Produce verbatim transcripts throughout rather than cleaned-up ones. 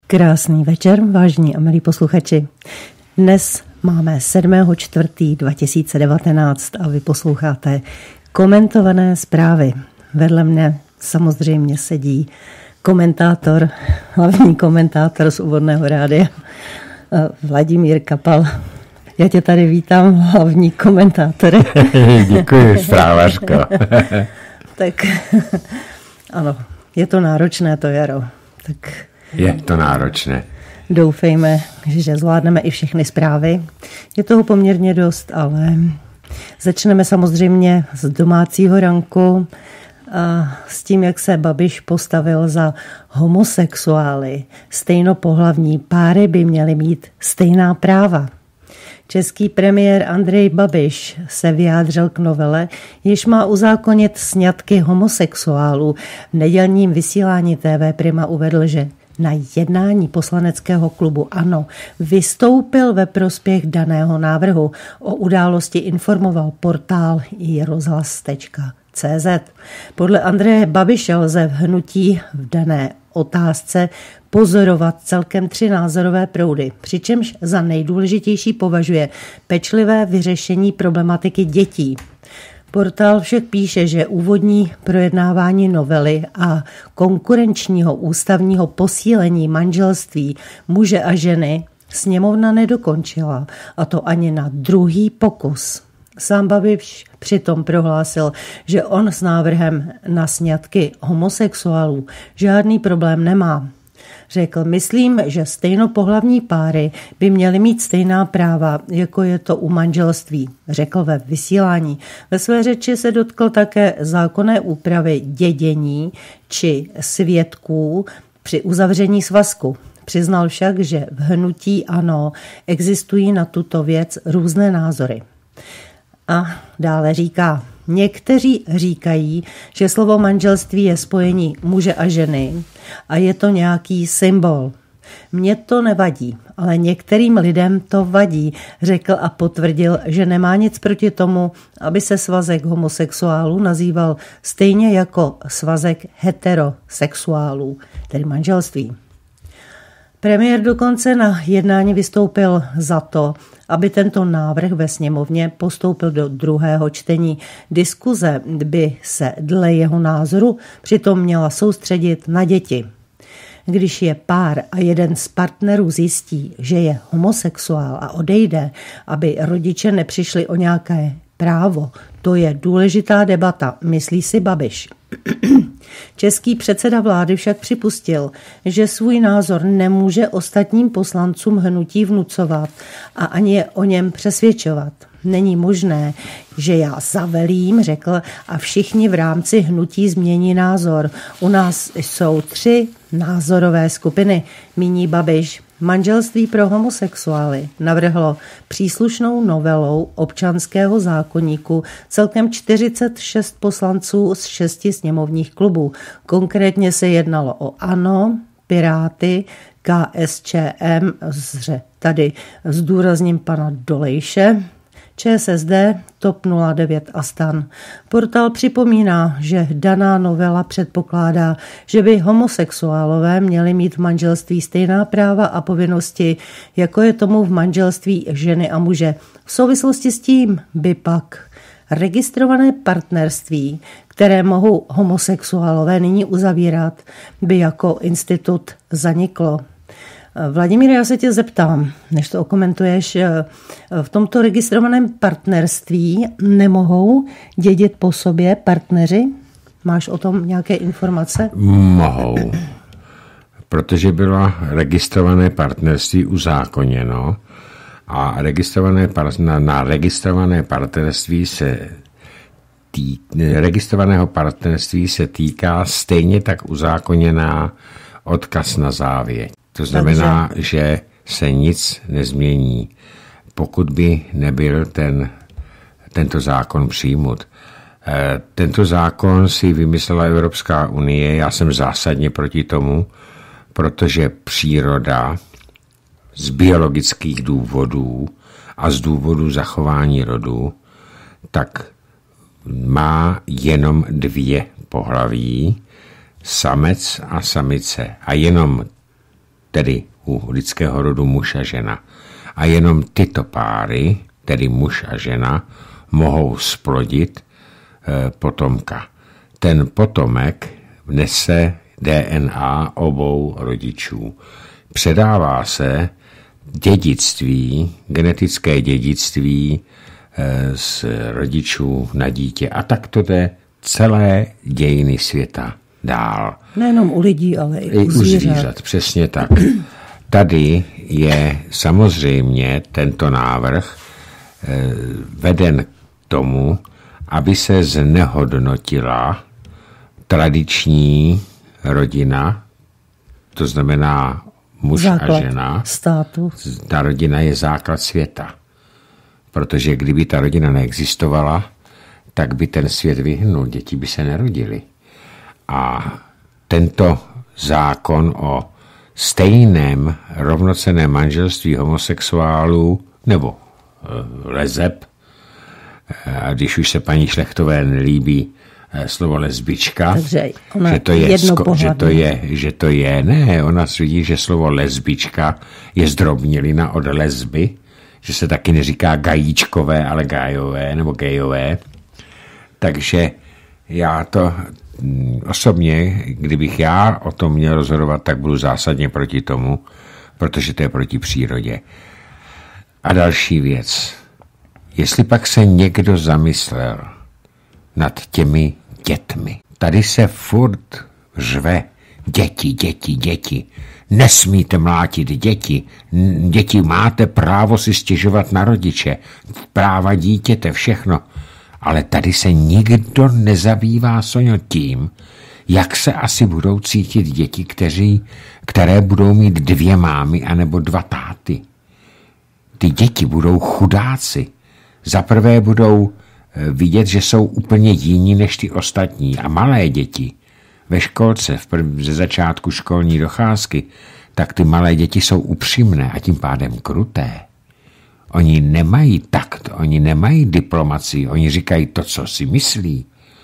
Krásný večer, vážení a milí posluchači. Dnes máme sedmého čtvrtého dva tisíce devatenáct a vy posloucháte komentované zprávy. Vedle mne samozřejmě sedí komentátor, hlavní komentátor z Úvodného rádia, Vladimír Kapal. Já tě tady vítám, hlavní komentátore. Děkuji, zprávařko. Tak ano, je to náročné to jaro. Tak je to náročné. Doufejme, že zvládneme i všechny zprávy. Je toho poměrně dost, ale začneme samozřejmě z domácího ranku a s tím, jak se Babiš postavil za homosexuály. Stejnopohlavní páry by měly mít stejná práva. Český premiér Andrej Babiš se vyjádřil k novele, jež má uzákonit sňatky homosexuálů. V nedělním vysílání T V Prima uvedl, že na jednání poslaneckého klubu ANO vystoupil ve prospěch daného návrhu. O události informoval portál i rozhlas tečka cé zet. Podle Andreje Babiše lze v hnutí v dané otázce pozorovat celkem tři názorové proudy, přičemž za nejdůležitější považuje pečlivé vyřešení problematiky dětí. Portál však píše, že úvodní projednávání novely a konkurenčního ústavního posílení manželství muže a ženy sněmovna nedokončila, a to ani na druhý pokus. Sám Babiš přitom prohlásil, že on s návrhem na sňatky homosexuálů žádný problém nemá. Řekl, myslím, že stejnopohlavní páry by měly mít stejná práva, jako je to u manželství, řekl ve vysílání. Ve své řeči se dotkl také zákonné úpravy dědění či svědků při uzavření svazku. Přiznal však, že v hnutí ANO existují na tuto věc různé názory. A dále říká, někteří říkají, že slovo manželství je spojení muže a ženy a je to nějaký symbol. Mně to nevadí, ale některým lidem to vadí, řekl a potvrdil, že nemá nic proti tomu, aby se svazek homosexuálů nazýval stejně jako svazek heterosexuálů, tedy manželství. Premiér dokonce na jednání vystoupil za to, aby tento návrh ve sněmovně postoupil do druhého čtení. Diskuze by se dle jeho názoru přitom měla soustředit na děti. Když je pár a jeden z partnerů zjistí, že je homosexuál a odejde, aby rodiče nepřišli o nějaké právo, to je důležitá debata, myslí si Babiš. Český předseda vlády však připustil, že svůj názor nemůže ostatním poslancům hnutí vnucovat a ani je o něm přesvědčovat. Není možné, že já zavelím, řekl, a všichni v rámci hnutí změní názor. U nás jsou tři názorové skupiny, míní Babiš. Manželství pro homosexuály navrhlo příslušnou novelou občanského zákoníku celkem čtyřicet šest poslanců z šesti sněmovních klubů. Konkrétně se jednalo o ANO, Piráty, K S Č M, tady zdůrazním pana Dolejše, Č S S D, T O P nula devět a STAN. Portál připomíná, že daná novela předpokládá, že by homosexuálové měli mít v manželství stejná práva a povinnosti, jako je tomu v manželství ženy a muže. V souvislosti s tím by pak registrované partnerství, které mohou homosexuálové nyní uzavírat, by jako institut zaniklo. Vladimír, já se tě zeptám, než to okomentuješ, v tomto registrovaném partnerství nemohou dědit po sobě partneři? Máš o tom nějaké informace? Mohou, protože bylo registrované partnerství uzákoněno a registrované, na, na registrované partnerství se tý, registrovaného partnerství se týká stejně tak uzákoněná odkaz na závěť. To znamená, Takže... že se nic nezmění, pokud by nebyl ten, tento zákon přijmut. E, tento zákon si vymyslela Evropská unie, já jsem zásadně proti tomu, protože příroda z biologických důvodů a z důvodu zachování rodu, tak má jenom dvě pohlaví, samec a samice. A jenom tedy u lidského rodu muž a žena. A jenom tyto páry, tedy muž a žena, mohou splodit e, potomka. Ten potomek nese D N A obou rodičů. Předává se dědictví, genetické dědictví e, z rodičů na dítě. A tak to jde celé dějiny světa dál. Nejenom u lidí, ale i, I u zvířat. zvířat. Přesně tak. Tady je samozřejmě tento návrh e, veden k tomu, aby se znehodnotila tradiční rodina, to znamená muž základ a žena. Státu. Ta rodina je základ světa. Protože kdyby ta rodina neexistovala, tak by ten svět vyhnul, děti by se nerodily. A tento zákon o stejném rovnocenném manželství homosexuálů nebo e, lezeb, a když už se paní Šlechtové nelíbí e, slovo lesbička, že to je, sko, že, to je, že to je, ne, ona tvrdí, že slovo lesbička je zdrobnělina od lesby, že se taky neříká gajíčkové, ale gajové nebo gejové. Takže já to osobně, kdybych já o tom měl rozhodovat, tak budu zásadně proti tomu, protože to je proti přírodě. A další věc. Jestli pak se někdo zamyslel nad těmi dětmi. Tady se furt řve děti, děti, děti. Nesmíte mlátit děti. Děti máte právo si stěžovat na rodiče. Práva dítěte, všechno. Ale tady se nikdo nezabývá, Soňo, tím, jak se asi budou cítit děti, kteří, které budou mít dvě mámy anebo dva táty. Ty děti budou chudáci. Zaprvé budou vidět, že jsou úplně jiní než ty ostatní. A malé děti ve školce, v prv, ze začátku školní docházky, tak ty malé děti jsou upřímné a tím pádem kruté. Oni nemají takt, oni nemají diplomacii, oni říkají to, co si myslí.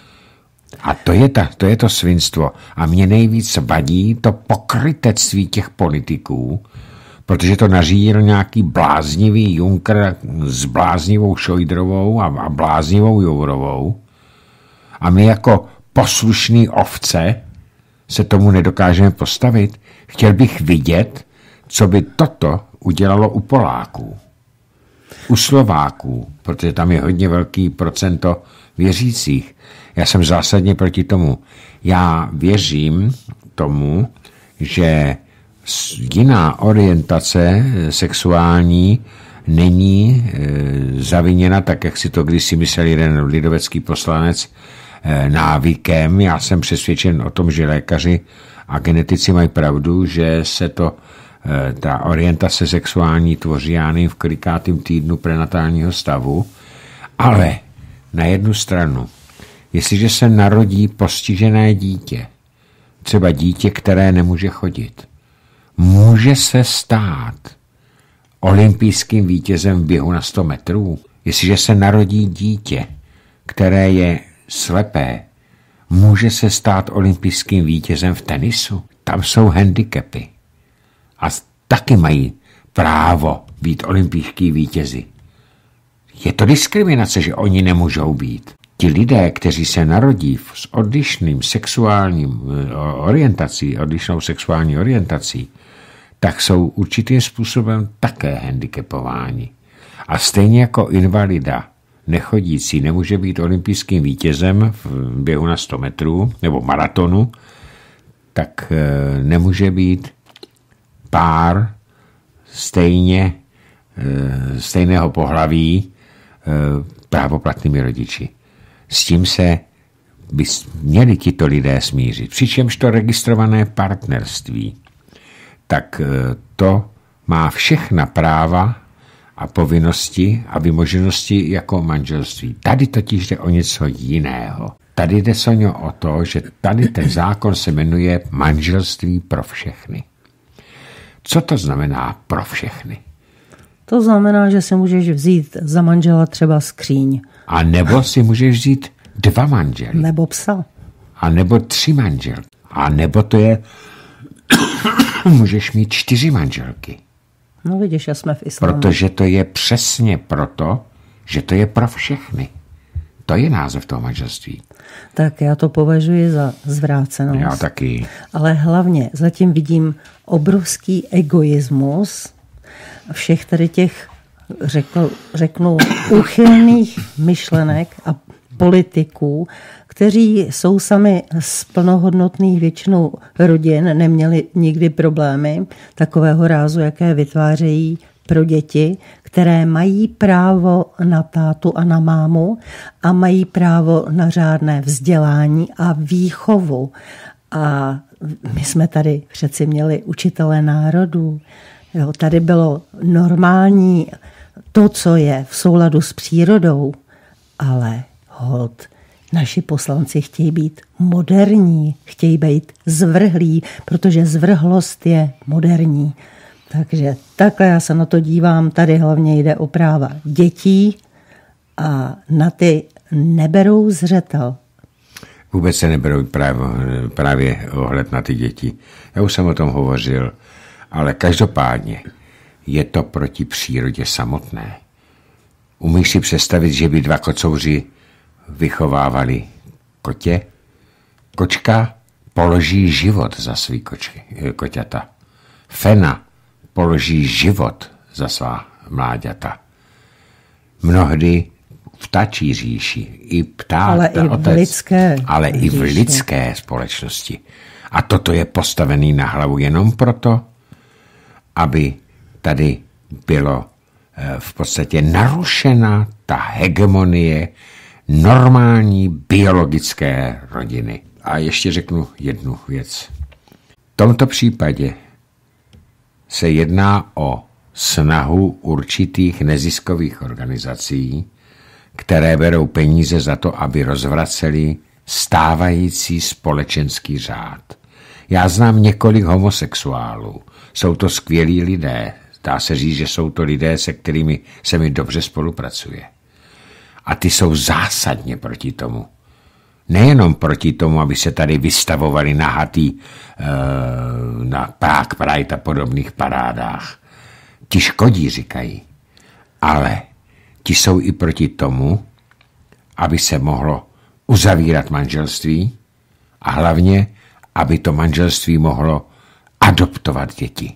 A to je, ta, to je to svinstvo. A mě nejvíc vadí to pokrytectví těch politiků, protože to nařídil nějaký bláznivý Juncker s bláznivou Šojdrovou a, a bláznivou Jourovou. A my jako poslušný ovce se tomu nedokážeme postavit. Chtěl bych vidět, co by toto udělalo u Poláků. U Slováků, protože tam je hodně velký procento věřících. Já jsem zásadně proti tomu. Já věřím tomu, že jiná orientace sexuální není e, zaviněna, tak jak si to kdysi myslel jeden lidovecký poslanec, e, návykem. Já jsem přesvědčen o tom, že lékaři a genetici mají pravdu, že se to ta orientace sexuální tvoří, já nevím, v kolikátém týdnu prenatálního stavu, ale na jednu stranu, jestliže se narodí postižené dítě, třeba dítě, které nemůže chodit, může se stát olympijským vítězem v běhu na sto metrů. Jestliže se narodí dítě, které je slepé, může se stát olympijským vítězem v tenisu. Tam jsou handicapy. A taky mají právo být olympijští vítězi. Je to diskriminace, že oni nemůžou být. Ti lidé, kteří se narodí s odlišným sexuálním orientací, odlišnou sexuální orientací, tak jsou určitým způsobem také handicapováni. A stejně jako invalida nechodící nemůže být olympijským vítězem v běhu na sto metrů nebo maratonu, tak nemůže být pár stejně, stejného pohlaví právoplatnými rodiči. S tím se by měli tito lidé smířit. Přičemž to registrované partnerství, tak to má všechna práva a povinnosti a vymoženosti jako manželství. Tady totiž jde o něco jiného. Tady jde, Soňo, o to, že tady ten zákon se jmenuje manželství pro všechny. Co to znamená pro všechny? To znamená, že si můžeš vzít za manžela třeba skříň. A nebo si můžeš vzít dva manžely. Nebo psa. A nebo tři manželky. A nebo to je můžeš mít čtyři manželky. No vidíš, já jsme v islámu. Protože to je přesně proto, že to je pro všechny. To je název toho manželství. Tak já to považuji za zvrácenost. Já taky. Ale hlavně zatím vidím obrovský egoismus všech tady těch, řekl, řeknu, úchylných myšlenek a politiků, kteří jsou sami z plnohodnotných většinou rodin, neměli nikdy problémy takového rázu, jaké vytvářejí pro děti, které mají právo na tátu a na mámu a mají právo na řádné vzdělání a výchovu. A my jsme tady přeci měli učitele národů. Jo, tady bylo normální to, co je v souladu s přírodou, ale hold, naši poslanci chtějí být moderní, chtějí být zvrhlí, protože zvrhlost je moderní. Takže takhle já se na to dívám. Tady hlavně jde o práva dětí a na ty neberou zřetel. Vůbec se neberou právě, právě ohled na ty děti. Já už jsem o tom hovořil, ale každopádně je to proti přírodě samotné. Umíš si představit, že by dva kocouři vychovávali kotě? Kočka položí život za svý kočky, koťata. Fena položí život za svá mláďata. Mnohdy v ptačí říši, i ptát, ale i v lidské, ale i v lidské společnosti. A toto je postavený na hlavu jenom proto, aby tady bylo v podstatě narušena ta hegemonie normální biologické rodiny. A ještě řeknu jednu věc. V tomto případě se jedná o snahu určitých neziskových organizací, které berou peníze za to, aby rozvraceli stávající společenský řád. Já znám několik homosexuálů. Jsou to skvělí lidé. Dá se říct, že jsou to lidé, se kterými se mi dobře spolupracuje. A ty jsou zásadně proti tomu. Nejenom proti tomu, aby se tady vystavovali nahatý na Prague Pride a podobných parádách. Ti škodí, říkají. Ale ti jsou i proti tomu, aby se mohlo uzavírat manželství a hlavně, aby to manželství mohlo adoptovat děti.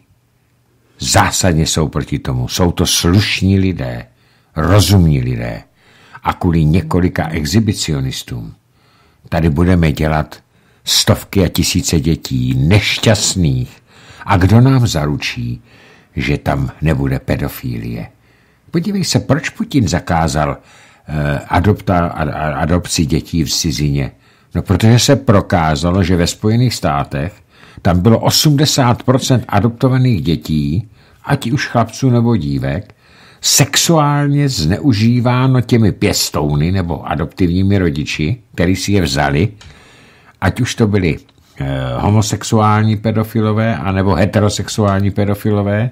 Zásadně jsou proti tomu. Jsou to slušní lidé, rozumní lidé a kvůli několika exhibicionistům tady budeme dělat stovky a tisíce dětí nešťastných. A kdo nám zaručí, že tam nebude pedofilie? Podívej se, proč Putin zakázal eh, adopta, ad, adopci dětí v cizině? No, protože se prokázalo, že ve Spojených státech tam bylo osmdesát procent adoptovaných dětí, ať už chlapců nebo dívek, sexuálně zneužíváno těmi pěstouny nebo adoptivními rodiči, který si je vzali, ať už to byli eh, homosexuální pedofilové anebo heterosexuální pedofilové,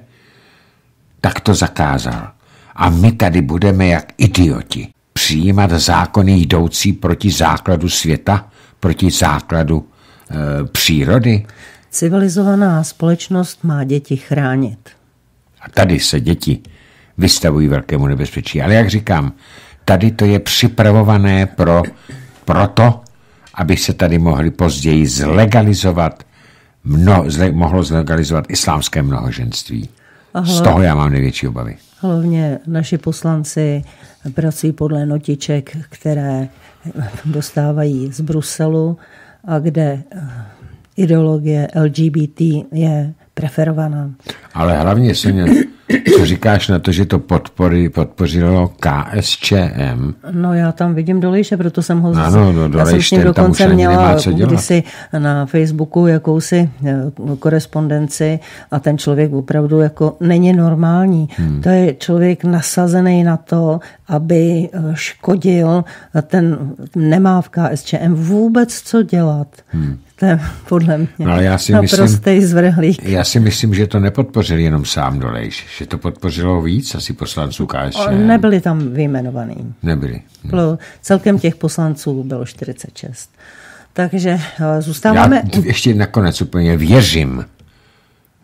tak to zakázal. A my tady budeme jak idioti přijímat zákony jdoucí proti základu světa, proti základu e, přírody. Civilizovaná společnost má děti chránit. A tady se děti vystavují velkému nebezpečí. Ale jak říkám, tady to je připravované pro, pro to, aby se tady mohli později zlegalizovat, mno, zle, mohlo zlegalizovat islámské mnohoženství. Aha. Z toho já mám největší obavy. Hlavně naši poslanci pracují podle notiček, které dostávají z Bruselu a kde ideologie L G B T je preferovaná. Ale hlavně, Soně, co říkáš na to, že to podpory, podpořilo K S Č M? No já tam vidím Dolejše, proto jsem ho... Ano, no, já jsem s ním dokonce měla kdysi na Facebooku jakousi korespondenci a ten člověk opravdu jako není normální. Hmm. To je člověk nasazený na to, aby škodil, ten nemá v K S Č M vůbec co dělat. Hmm. To je podle mě no, já si naprostej zvrhlík. Já si myslím, že to nepodpořil jenom sám Dolejš, že to podpořilo víc asi poslanců K S Č M. Nebyli tam vyjmenovaný. Nebyli. Bylo, celkem těch poslanců bylo čtyřicet šest. Takže zůstáváme... Já ještě nakonec úplně věřím,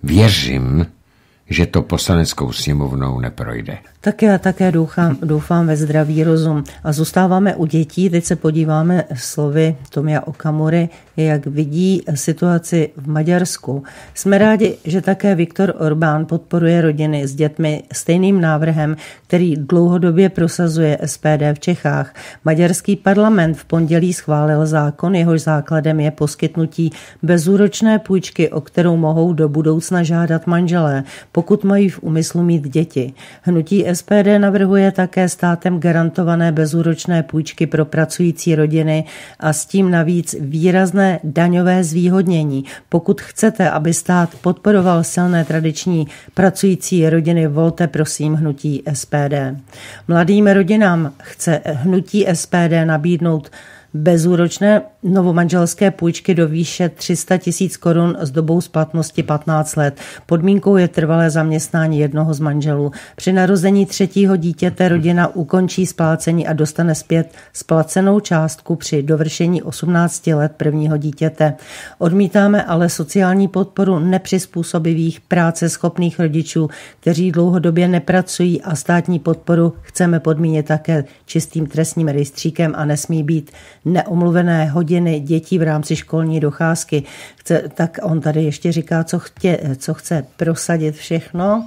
věřím, že to poslaneckou sněmovnou neprojde. Tak já také doufám, doufám ve zdravý rozum. A zůstáváme u dětí. Teď se podíváme slovy Tomia Okamury, jak vidí situaci v Maďarsku. Jsme rádi, že také Viktor Orbán podporuje rodiny s dětmi stejným návrhem, který dlouhodobě prosazuje S P D v Čechách. Maďarský parlament v pondělí schválil zákon, jehož základem je poskytnutí bezúročné půjčky, o kterou mohou do budoucna žádat manželé, pokud mají v úmyslu mít děti. Hnutí S P D navrhuje také státem garantované bezúročné půjčky pro pracující rodiny a s tím navíc výrazné daňové zvýhodnění. Pokud chcete, aby stát podporoval silné tradiční pracující rodiny, volte prosím hnutí S P D. Mladým rodinám chce hnutí S P D nabídnout bezúročné novomanželské půjčky do výše tři sta tisíc korun s dobou splatnosti patnáct let. Podmínkou je trvalé zaměstnání jednoho z manželů. Při narození třetího dítěte rodina ukončí splácení a dostane zpět splacenou částku při dovršení osmnácti let prvního dítěte. Odmítáme ale sociální podporu nepřizpůsobivých práce schopných rodičů, kteří dlouhodobě nepracují, a státní podporu chceme podmínit také čistým trestním rejstříkem a nesmí být neomluvené hodiny dětí v rámci školní docházky. Chce, tak on tady ještě říká, co, chtě, co chce prosadit všechno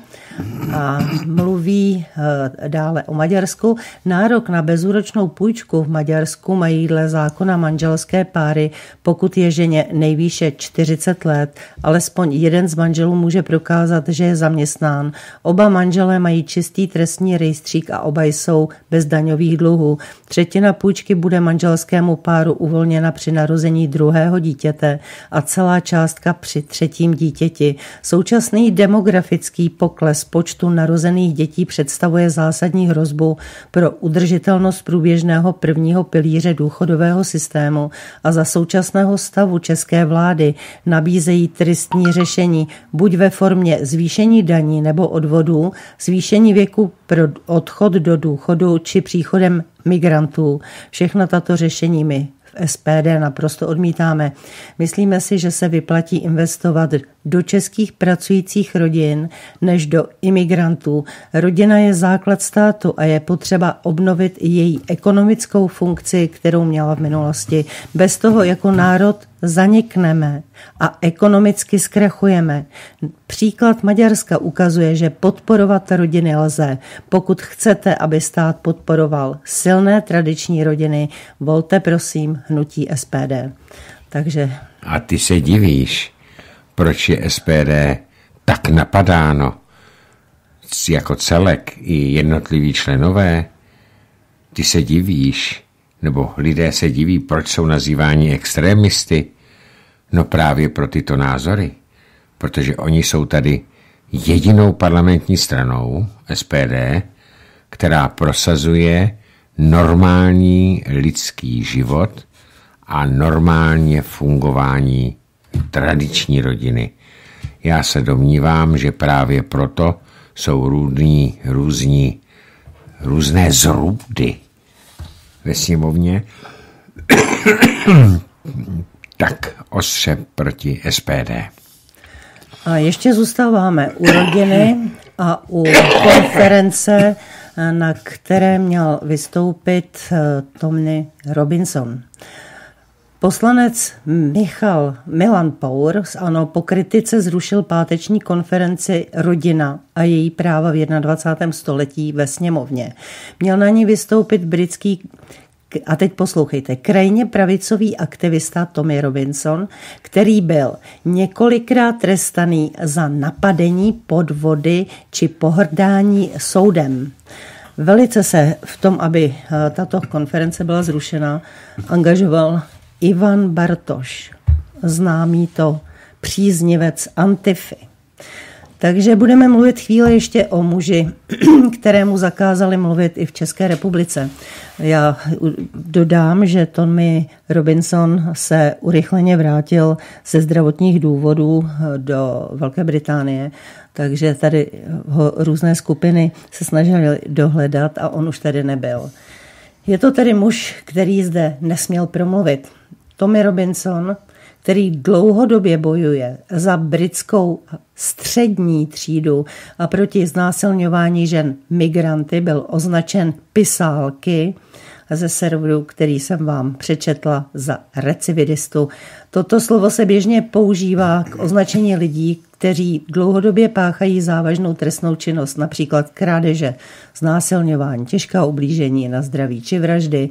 a mluví e, dále o Maďarsku. Nárok na bezúročnou půjčku v Maďarsku mají dle zákona manželské páry, pokud je ženě nejvýše čtyřicet let, alespoň jeden z manželů může prokázat, že je zaměstnán. Oba manželé mají čistý trestní rejstřík a oba jsou bez daňových dluhů. Třetina půjčky bude manželskému páru uvolněna při narození druhého dítěte a celá částka při třetím dítěti. Současný demografický pokles počtu narozených dětí představuje zásadní hrozbu pro udržitelnost průběžného prvního pilíře důchodového systému a za současného stavu české vlády nabízejí tristní řešení buď ve formě zvýšení daní nebo odvodů, zvýšení věku pro odchod do důchodu či příchodem migrantů. Všechna tato řešení my v S P D naprosto odmítáme. Myslíme si, že se vyplatí investovat do českých pracujících rodin než do imigrantů. Rodina je základ státu a je potřeba obnovit její ekonomickou funkci, kterou měla v minulosti. Bez toho jako národ zanikneme a ekonomicky zkrachujeme. Příklad Maďarska ukazuje, že podporovat rodiny lze. Pokud chcete, aby stát podporoval silné tradiční rodiny, volte prosím hnutí S P D. Takže... A ty se divíš, proč je S P D tak napadáno jako celek i jednotliví členové? Ty se divíš, nebo lidé se diví, proč jsou nazýváni extrémisty? No právě pro tyto názory, protože oni jsou tady jedinou parlamentní stranou S P D, která prosazuje normální lidský život a normálně fungování tradiční rodiny. Já se domnívám, že právě proto jsou různí, různí, různé zrůdy ve sněmovně tak ostře proti S P D. A ještě zůstáváme u rodiny a u konference, na které měl vystoupit Tommy Robinson. Poslanec Michal Milan Pour z ANO po kritice zrušil páteční konferenci Rodina a její práva v dvacátém prvním století ve sněmovně. Měl na ní vystoupit britský, a teď poslouchejte, krajně pravicový aktivista Tommy Robinson, který byl několikrát trestaný za napadení, podvody či pohrdání soudem. Velice se v tom, aby tato konference byla zrušena, angažoval Ivan Bartoš, známý to příznivec Antify. Takže budeme mluvit chvíli ještě o muži, kterému zakázali mluvit i v České republice. Já dodám, že Tommy Robinson se urychleně vrátil ze zdravotních důvodů do Velké Británie, takže tady ho různé skupiny se snažily dohledat a on už tady nebyl. Je to tedy muž, který zde nesměl promluvit. Tommy Robinson, který dlouhodobě bojuje za britskou střední třídu a proti znásilňování žen migranty, byl označen pisálky ze serveru, který jsem vám přečetla, za recidivistu. Toto slovo se běžně používá k označení lidí, kteří dlouhodobě páchají závažnou trestnou činnost, například krádeže, znásilňování, těžká ublížení na zdraví či vraždy,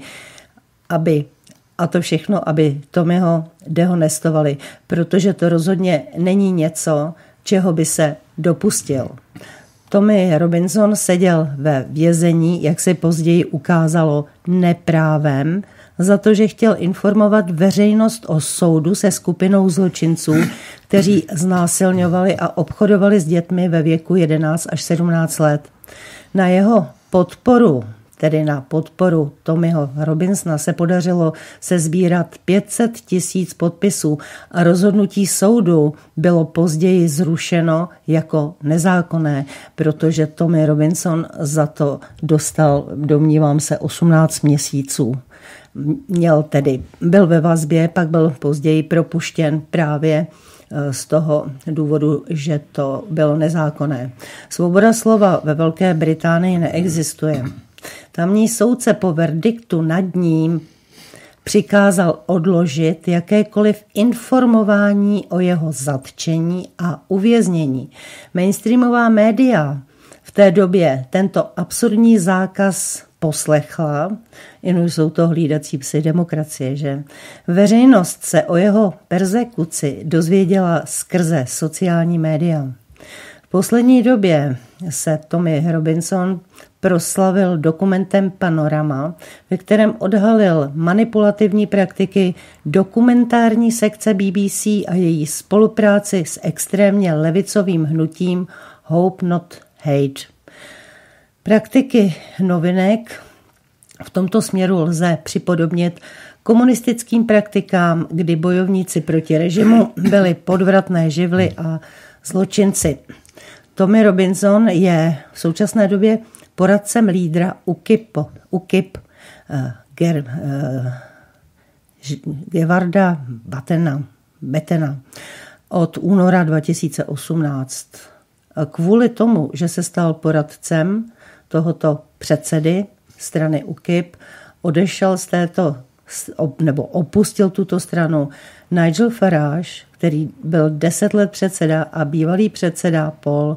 aby, a to všechno, aby Tommyho dehonestovali, protože to rozhodně není něco, čeho by se dopustil. Tommy Robinson seděl ve vězení, jak se později ukázalo, neprávem, za to, že chtěl informovat veřejnost o soudu se skupinou zločinců, kteří znásilňovali a obchodovali s dětmi ve věku jedenáct až sedmnáct let. Na jeho podporu, tedy na podporu Tommyho Robinsona, se podařilo sesbírat pět set tisíc podpisů a rozhodnutí soudu bylo později zrušeno jako nezákonné, protože Tommy Robinson za to dostal, domnívám se, osmnáct měsíců. Měl tedy, byl ve vazbě, pak byl později propuštěn právě z toho důvodu, že to bylo nezákonné. Svoboda slova ve Velké Británii neexistuje. Tamní soudce po verdiktu nad ním přikázal odložit jakékoliv informování o jeho zatčení a uvěznění. Mainstreamová média v té době tento absurdní zákaz poslechla, jen jsou to hlídací psy demokracie, že? Veřejnost se o jeho perzekuci dozvěděla skrze sociální média. V poslední době se Tommy Robinson proslavil dokumentem Panorama, ve kterém odhalil manipulativní praktiky dokumentární sekce B B C a její spolupráci s extrémně levicovým hnutím Hope Not Hate. Praktiky novinek v tomto směru lze připodobnit komunistickým praktikám, kdy bojovníci proti režimu byli podvratné živly a zločinci. Tommy Robinson je v současné době poradcem lídra UKIP, UKIP uh, Ger, uh, Gevarda Batena, Betena od února dva tisíce osmnáct. Kvůli tomu, že se stal poradcem tohoto předsedy strany UKIP, odešel z této, nebo opustil tuto stranu Nigel Farage, který byl deset let předseda, a bývalý předseda Paul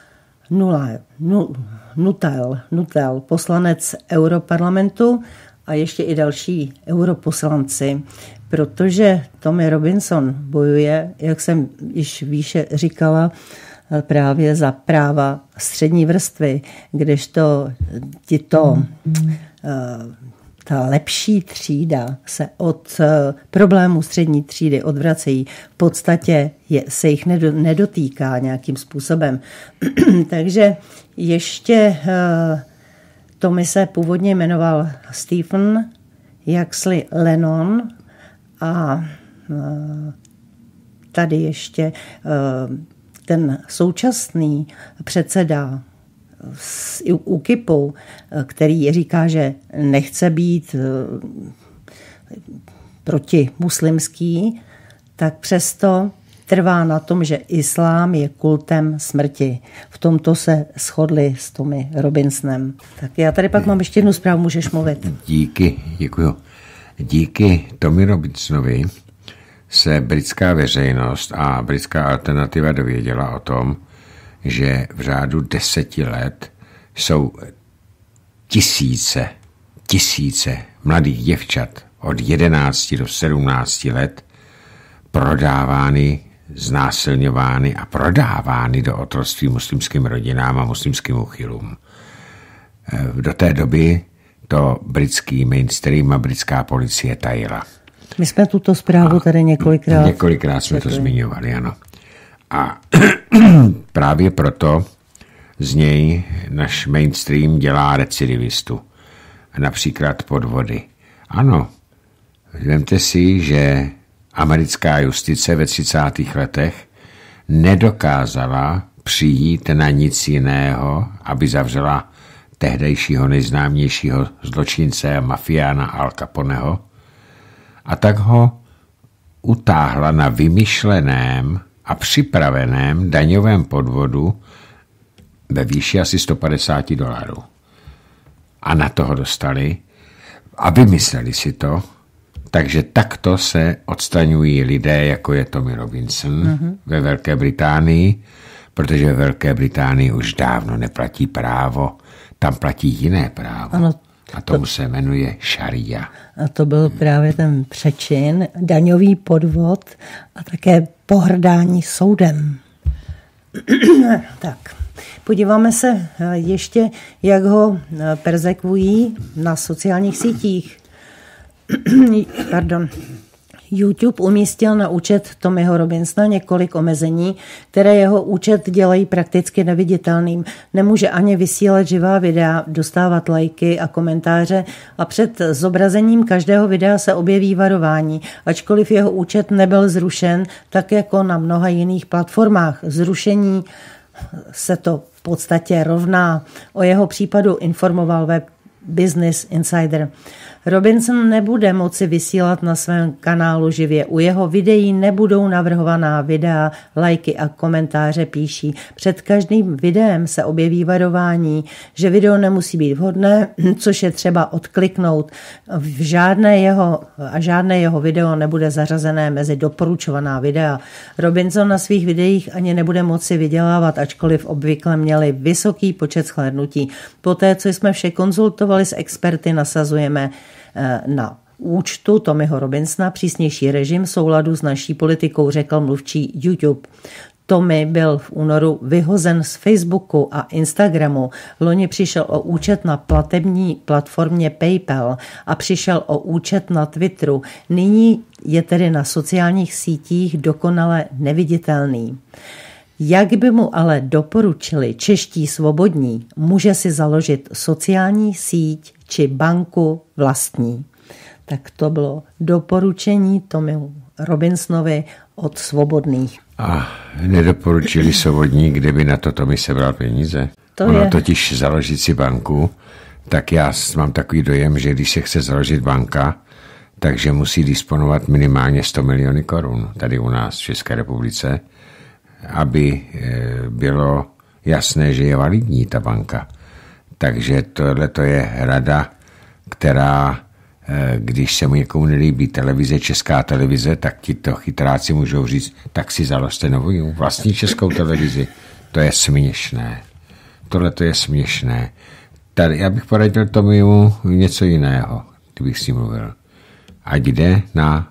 Nuttall, Nuttall, poslanec Europarlamentu, a ještě i další europoslanci, protože Tommy Robinson bojuje, jak jsem již výše říkala, právě za práva střední vrstvy, kdežto tito, ta lepší třída se od problémů střední třídy odvracejí. V podstatě je, se jich nedotýká nějakým způsobem. Takže ještě Tommy se původně jmenoval Stephen Yaxley Lennon a tady ještě ten současný předseda z UKIPu, který říká, že nechce být protimuslimský, tak přesto trvá na tom, že islám je kultem smrti. V tomto se shodli s Tommy Robinsonem. Tak já tady pak mám ještě jednu zprávu, můžeš mluvit. Díky, děkuju. Díky Tommy Robinsonovi se britská veřejnost a britská alternativa dověděla o tom, že v řádu deseti let jsou tisíce, tisíce mladých děvčat od jedenácti do sedmnácti let prodávány, znásilňovány a prodávány do otroctví muslimským rodinám a muslimským uchylům. Do té doby to britský mainstream a britská policie tajila. My jsme tuto zprávu tady několikrát... Několikrát jsme to zmiňovali, ano. A právě proto z něj náš mainstream dělá recidivistu. Například podvody. Ano, vemte si, že americká justice ve třicátých letech nedokázala přijít na nic jiného, aby zavřela tehdejšího nejznámějšího zločince a mafiána Al Caponeho, a tak ho utáhla na vymyšleném a připraveném daňovém podvodu ve výši asi sto padesát dolarů. A na toho dostali a vymysleli si to, takže takto se odstraňují lidé, jako je Tommy Robinson mm-hmm. ve Velké Británii, protože ve Velké Británii už dávno neplatí právo, tam platí jiné právo. Ano, a tomu to, se jmenuje šaria. A to byl právě ten přečin, daňový podvod a také pohrdání soudem. Tak, podíváme se ještě, jak ho perzekvují na sociálních sítích. Pardon. YouTube umístil na účet Tommyho Robinsona několik omezení, které jeho účet dělají prakticky neviditelným. Nemůže ani vysílat živá videa, dostávat lajky a komentáře a před zobrazením každého videa se objeví varování. Ačkoliv jeho účet nebyl zrušen, tak jako na mnoha jiných platformách. Zrušení se to v podstatě rovná. O jeho případu informoval web Business Insider. Robinson nebude moci vysílat na svém kanálu živě. U jeho videí nebudou navrhovaná videa, lajky a komentáře, píší. Před každým videem se objeví varování, že video nemusí být vhodné, což je třeba odkliknout. V žádné jeho, a žádné jeho video nebude zařazené mezi doporučovaná videa. Robinson na svých videích ani nebude moci vydělávat, ačkoliv obvykle měli vysoký počet shlédnutí. Poté, co jsme vše konzultovali s experty, nasazujeme na účtu Tommyho Robinsona přísnější režim v souladu s naší politikou, řekl mluvčí YouTube. Tommy byl v únoru vyhozen z Facebooku a Instagramu. Loni přišel o účet na platební platformě PayPal a přišel o účet na Twitteru. Nyní je tedy na sociálních sítích dokonale neviditelný. Jak by mu ale doporučili čeští svobodní, může si založit sociální síť či banku vlastní. Tak to bylo doporučení Tommymu Robinsonovi od svobodných. A nedoporučili svobodní, kde by na to Tommy sebral peníze. To ono je. Totiž založit si banku, tak já mám takový dojem, že když se chce založit banka, takže musí disponovat minimálně sto miliony korun tady u nás v České republice, aby bylo jasné, že je validní ta banka. Takže tohle to je rada, která, když se mu někomu nelíbí televize, Česká televize, tak ti to chytráci můžou říct, tak si založte novou vlastní českou televizi. To je směšné. Tohle to je směšné. Tady já bych poradil tomu něco jiného, kdybych si mluvil. Ať jde na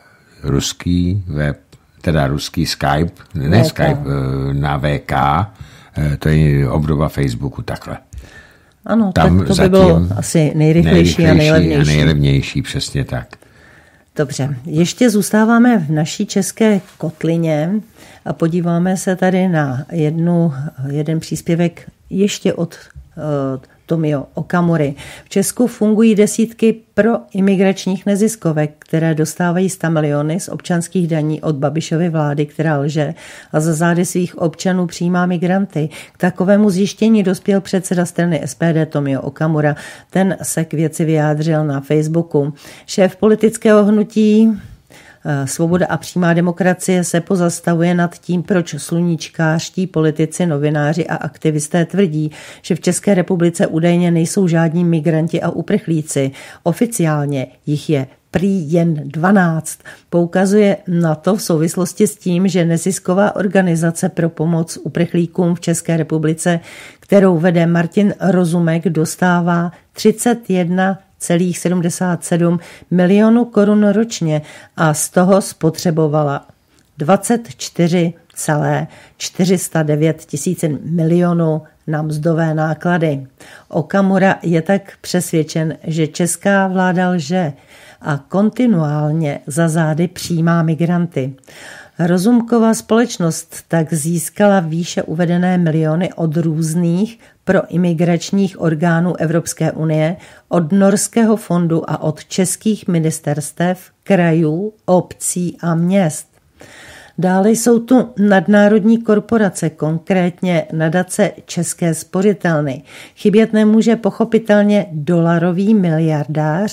ruský web, teda ruský Skype, ne V K. Skype, na V K, to je obdoba Facebooku, takhle. Ano, Tam tak to by bylo asi nejrychlejší, nejrychlejší a nejlevnější. A nejlevnější, přesně tak. Dobře, ještě zůstáváme v naší české kotlině a podíváme se tady na jednu, jeden příspěvek ještě od uh, Tomio Okamury. V Česku fungují desítky proimigračních neziskovek, které dostávají sto miliony z občanských daní od Babišovy vlády, která lže a za zády svých občanů přijímá migranty. K takovému zjištění dospěl předseda strany S P D Tomio Okamura. Ten se k věci vyjádřil na Facebooku. Šéf politického hnutí Svoboda a přímá demokracie se pozastavuje nad tím, proč sluníčkářští politici, novináři a aktivisté tvrdí, že v České republice údajně nejsou žádní migranti a uprchlíci. Oficiálně jich je prý jen dvanáct. Poukazuje na to v souvislosti s tím, že nezisková organizace pro pomoc uprchlíkům v České republice, kterou vede Martin Rozumek, dostává třicet jedna celých sedmdesát sedm milionů korun ročně a z toho spotřebovala dvacet čtyři celé čtyři sta devět tisíc milionů na mzdové náklady. Okamura je tak přesvědčen, že česká vláda lže a kontinuálně za zády přijímá migranty. Rozumková společnost tak získala výše uvedené miliony od různých proimigračních orgánů Evropské unie, od Norského fondu a od českých ministerstev, krajů, obcí a měst. Dále jsou tu nadnárodní korporace, konkrétně nadace České spořitelny. Chybět nemůže pochopitelně dolarový miliardář,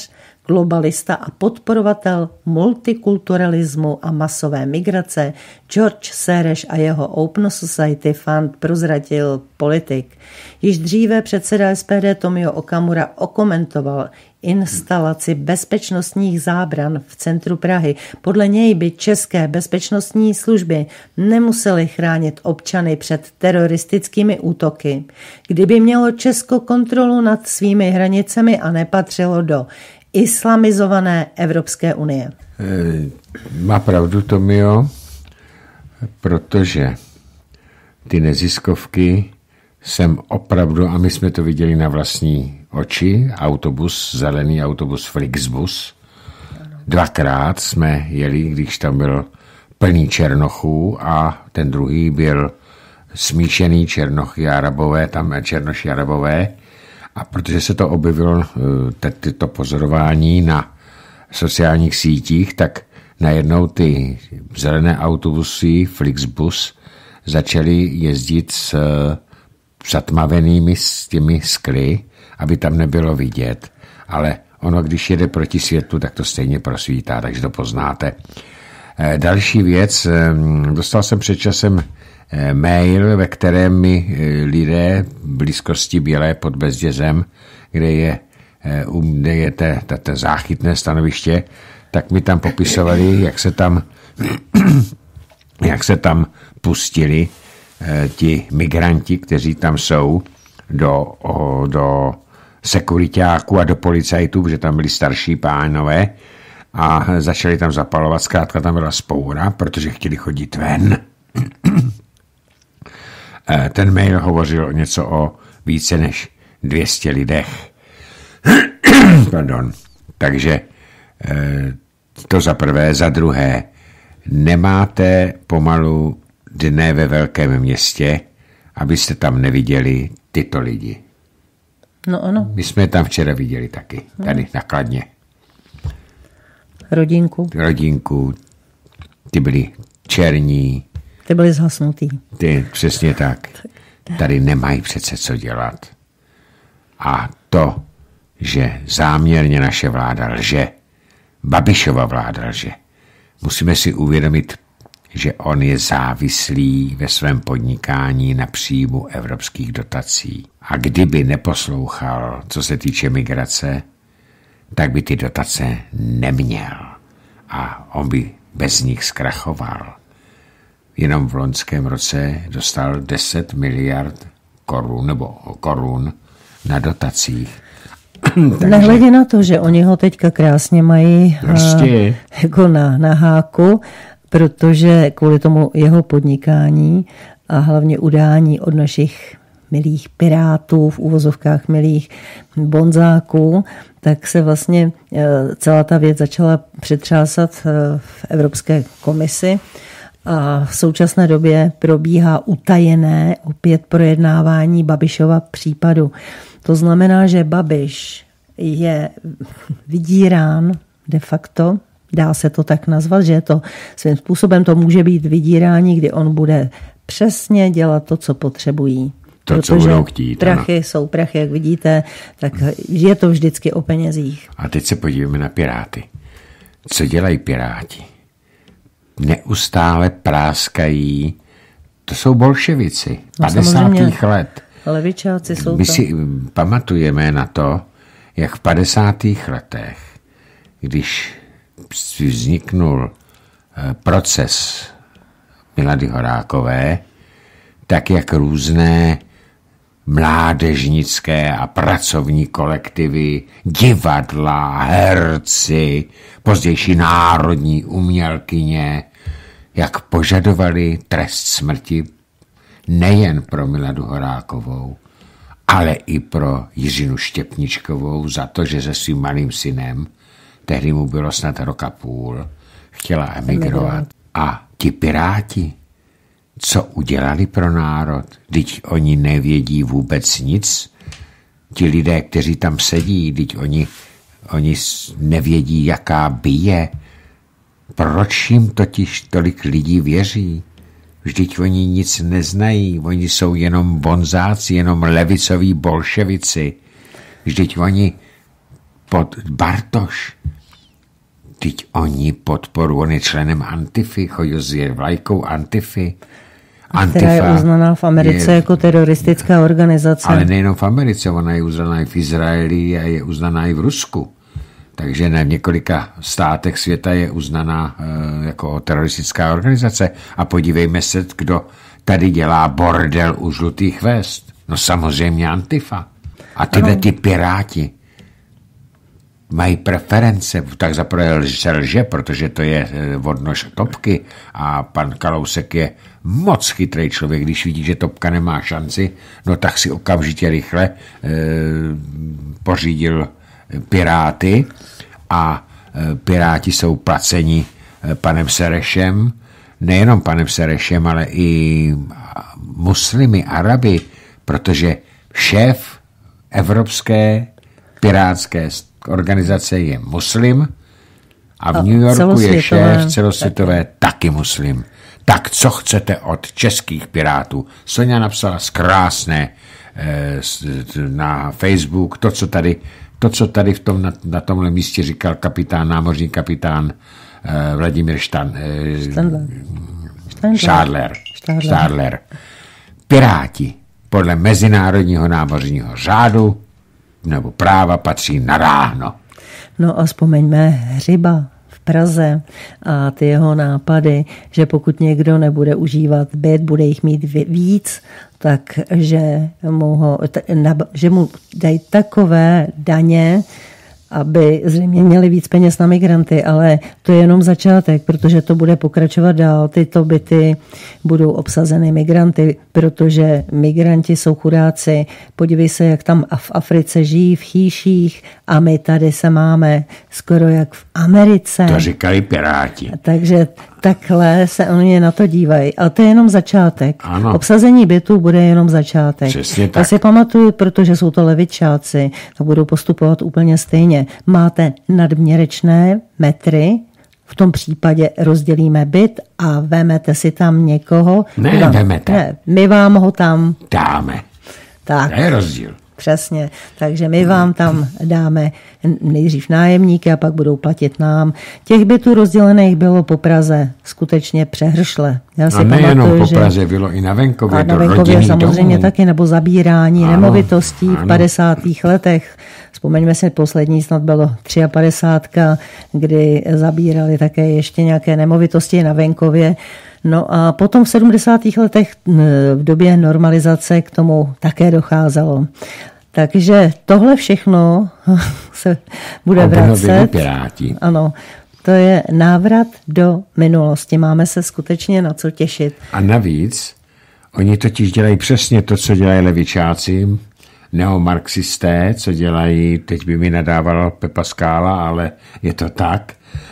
globalista a podporovatel multikulturalismu a masové migrace George Soros a jeho Open Society Fund prozradil politik. Již dříve předseda S P D Tomio Okamura okomentoval instalaci bezpečnostních zábran v centru Prahy. Podle něj by české bezpečnostní služby nemusely chránit občany před teroristickými útoky, kdyby mělo Česko kontrolu nad svými hranicemi a nepatřilo do islamizované Evropské unie. Má pravdu Tomio, protože ty neziskovky jsem opravdu, a my jsme to viděli na vlastní oči, autobus, zelený autobus Flixbus. Dvakrát jsme jeli, když tam byl plný černochů a ten druhý byl smíšený černochy arabové, tam černoši arabové. A protože se to objevilo, to pozorování na sociálních sítích, tak najednou ty zelené autobusy Flixbus začaly jezdit s zatmavenými s těmi skly, aby tam nebylo vidět. Ale ono, když jede proti světlu, tak to stejně prosvítá, takže to poznáte. Další věc, dostal jsem před časem mail, ve kterém mi lidé v blízkosti Bělé pod Bezdězem, kde je, kde je te, te, te záchytné stanoviště, tak mi tam popisovali, jak se tam, jak se tam pustili ti migranti, kteří tam jsou, do, o, do sekuriťáků a do policajtů, protože tam byli starší pánové a začali tam zapalovat, zkrátka tam byla spoura, protože chtěli chodit ven. Ten mail hovořil něco o více než dvě stě lidech. Pardon. Takže to za prvé. Za druhé, nemáte pomalu dne ve velkém městě, abyste tam neviděli tyto lidi. No ano. My jsme tam včera viděli taky, tady no. na Kladně. Rodinku. Rodinku. Ty byli černí. Ty byli zhasnutý. Ty, přesně tak. Tady nemají přece co dělat. A to, že záměrně naše vláda lže, Babišova vláda lže, musíme si uvědomit, že on je závislý ve svém podnikání na příjmu evropských dotací. A kdyby neposlouchal, co se týče migrace, tak by ty dotace neměl. A on by bez nich zkrachoval. Jenom v loňském roce dostal deset miliard korun nebo korun na dotacích. Takže... Nehledě na to, že oni ho teďka krásně mají prostě. uh, jako na, na háku, protože kvůli tomu jeho podnikání a hlavně udání od našich milých pirátů, v úvozovkách milých bonzáků, tak se vlastně uh, celá ta věc začala přetřásat uh, v Evropské komisi. A v současné době probíhá utajené opět projednávání Babišova případu. To znamená, že Babiš je vydírán de facto, dá se to tak nazvat, že to svým způsobem to může být vydírání, kdy on bude přesně dělat to, co potřebují. To, protože co budou chtít. Prachy ano. jsou prachy, jak vidíte, tak je to vždycky o penězích. A teď se podíváme na Piráty. Co dělají Piráti? Neustále práskají, to jsou bolševici, no, padesátých let. Levičáci jsou My to. si pamatujeme na to, jak v padesátých letech, když vzniknul proces Milady Horákové, tak jak různé mládežnické a pracovní kolektivy, divadla, herci, pozdější národní umělkyně, jak požadovali trest smrti nejen pro Miladu Horákovou, ale i pro Jiřinu Štěpničkovou za to, že se svým malým synem, tehdy mu bylo snad rok a půl, chtěla emigrovat. A ti Piráti, co udělali pro národ? Vždyť oni nevědí vůbec nic. Ti lidé, kteří tam sedí, vždyť oni, oni nevědí, jaká bije. Proč jim totiž tolik lidí věří? Vždyť oni nic neznají. Oni jsou jenom bonzáci, jenom levicoví bolševici. Vždyť oni pod Bartoš. Teď oni podporu, on je členem Antify, chodí s vlajkou Antify. Antifa, která je uznaná v Americe je, jako teroristická organizace. Ale nejenom v Americe, ona je uznaná i v Izraeli a je uznaná i v Rusku. Takže ne v několika státech světa je uznaná e, jako teroristická organizace. A podívejme se, kdo tady dělá bordel u žlutých vest. No samozřejmě Antifa. A tyhle ty piráti mají preference, tak zaprvé se lže, protože to je odnož Topky a pan Kalousek je moc chytrý člověk, když vidí, že Topka nemá šanci, no tak si okamžitě rychle e, pořídil Piráty a e, Piráti jsou placeni e, panem Serešem, nejenom panem Serešem, ale i muslimy, Araby, protože šéf Evropské pirátské organizace je muslim a v New Yorku je šéf celosvětové taky. taky muslim. Tak co chcete od českých pirátů? Sonja napsala zkrásné eh, na Facebook to, co tady, to, co tady v tom, na, na tomhle místě říkal kapitán, námořní kapitán eh, Vladimír Štan, eh, Stadler. Stadler. Piráti podle mezinárodního námořního řádu nebo práva patří na ráno. No a vzpomeňme Hřiba v Praze a ty jeho nápady, že pokud někdo nebude užívat byt, bude jich mít víc, takže mu, ho, že mu dají takové daně, aby zřejmě měli víc peněz na migranty, ale to je jenom začátek, protože to bude pokračovat dál. Tyto byty budou obsazeny migranty, protože migranti jsou chudáci. Podívej se, jak tam v Africe žijí v chýších a my tady se máme skoro jak v Americe. To říkali Piráti. Takže takhle se oni na to dívají. Ale to je jenom začátek. Ano. Obsazení bytů bude jenom začátek. Přesně tak. Já si pamatuju, protože jsou to levičáci, tak budou postupovat úplně stejně. Máte nadměrečné metry, v tom případě rozdělíme byt a vemete si tam někoho. Ne, vám, vemete. Ne, my vám ho tam dáme. Tak. To je rozdíl. Přesně, takže my vám tam dáme nejdřív nájemníky a pak budou platit nám. Těch bytů rozdělených bylo po Praze skutečně přehršle. Já si a nejenom pamatuju, po že... Praze, bylo i na venkově, a do na venkově samozřejmě domů. taky, nebo zabírání ano, nemovitostí ano. v padesátých letech. Vzpomeňme si, poslední snad bylo padesát tři, kdy zabírali také ještě nějaké nemovitosti na venkově. No a potom v sedmdesátých letech v době normalizace k tomu také docházelo. Takže tohle všechno se bude vracet. Piráti. Ano, to je návrat do minulosti. Máme se skutečně na co těšit. A navíc, oni totiž dělají přesně to, co dělají levičáci, neomarxisté, co dělají, teď by mi nadával Pepa Skála, ale je to tak,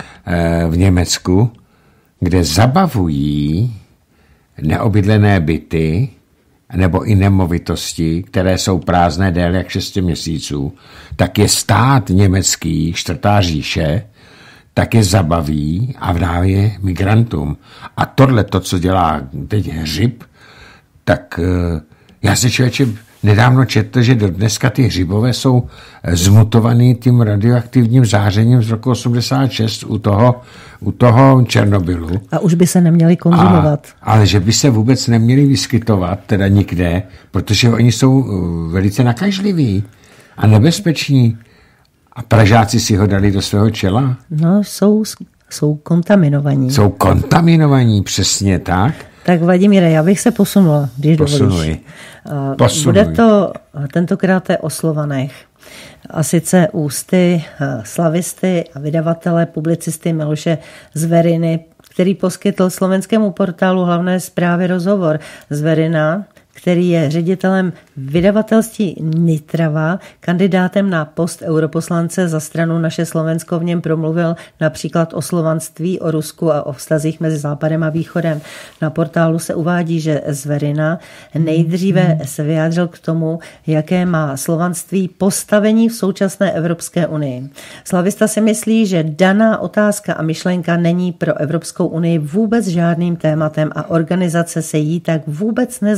v Německu, kde zabavují neobydlené byty nebo i nemovitosti, které jsou prázdné déle jak šest měsíců, tak je stát německý, čtvrtá říše, tak je zabaví a dá je migrantům. A tohle, to, co dělá teď Hřib, tak já se člověče nedávno četl, že do dneska ty hřibové jsou zmutovaný tím radioaktivním zářením z roku osmdesát šest u toho, u toho Černobylu. A už by se neměli konzumovat. A, ale že by se vůbec neměli vyskytovat, teda nikde, protože oni jsou velice nakažliví a nebezpeční. A Pražáci si ho dali do svého čela. No, jsou, jsou kontaminovaní. Jsou kontaminovaní, přesně tak. Tak Vladimíre, já bych se posunula, když Posunuj. dovolíš. Posunuj. Bude to tentokrát o Slovanech. A sice ústy slavisty a vydavatele, publicisty Miloše Zveriny, který poskytl slovenskému portálu Hlavné zprávy rozhovor. Zverina, který je ředitelem vydavatelství Nitrava, kandidátem na post europoslance za stranu Naše Slovensko, v něm promluvil například o slovanství, o Rusku a o vztazích mezi Západem a Východem. Na portálu se uvádí, že Zverina nejdříve se vyjádřil k tomu, jaké má slovanství postavení v současné Evropské unii. Slavista si myslí, že daná otázka a myšlenka není pro Evropskou unii vůbec žádným tématem a organizace se jí tak vůbec nezabývá.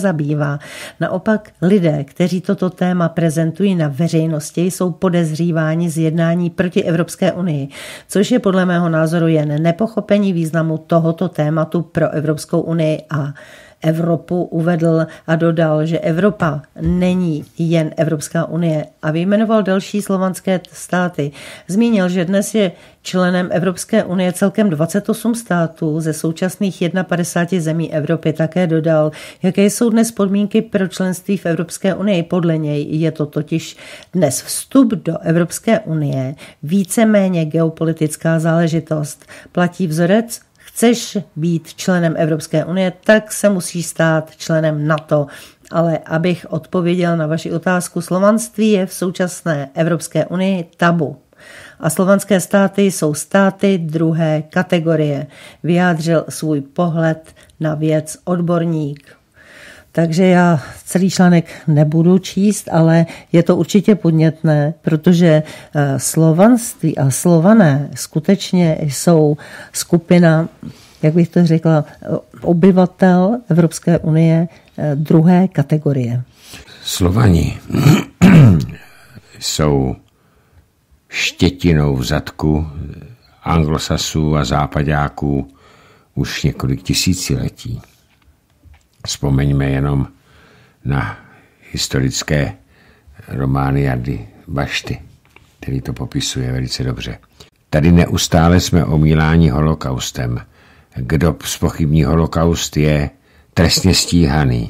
nepodezřívá. Naopak lidé, kteří toto téma prezentují na veřejnosti, jsou podezříváni z jednání proti Evropské unii, což je podle mého názoru jen nepochopení významu tohoto tématu pro Evropskou unii a Evropu. Uvedl a dodal, že Evropa není jen Evropská unie a vyjmenoval další slovanské státy. Zmínil, že dnes je členem Evropské unie celkem dvacet osm států ze současných padesát jedna zemí Evropy. Také dodal, jaké jsou dnes podmínky pro členství v Evropské unii. Podle něj je to totiž dnes vstup do Evropské unie víceméně geopolitická záležitost. Platí vzorec: chceš být členem Evropské unie, tak se musíš stát členem NATO. Ale abych odpověděl na vaši otázku, slovanství je v současné Evropské unii tabu. A slovanské státy jsou státy druhé kategorie. Vyjádřil svůj pohled na věc odborník. Takže já celý článek nebudu číst, ale je to určitě podnětné, protože slovanství a Slované skutečně jsou skupina, jak bych to řekla, obyvatel Evropské unie druhé kategorie. Slovani jsou štětinou v zadku anglosasů a západáků už několik tisíciletí. Vzpomeňme jenom na historické romány Jardy Bašty, který to popisuje velice dobře. Tady neustále jsme omíláni holokaustem. Kdo zpochybní holokaust, je trestně stíhaný.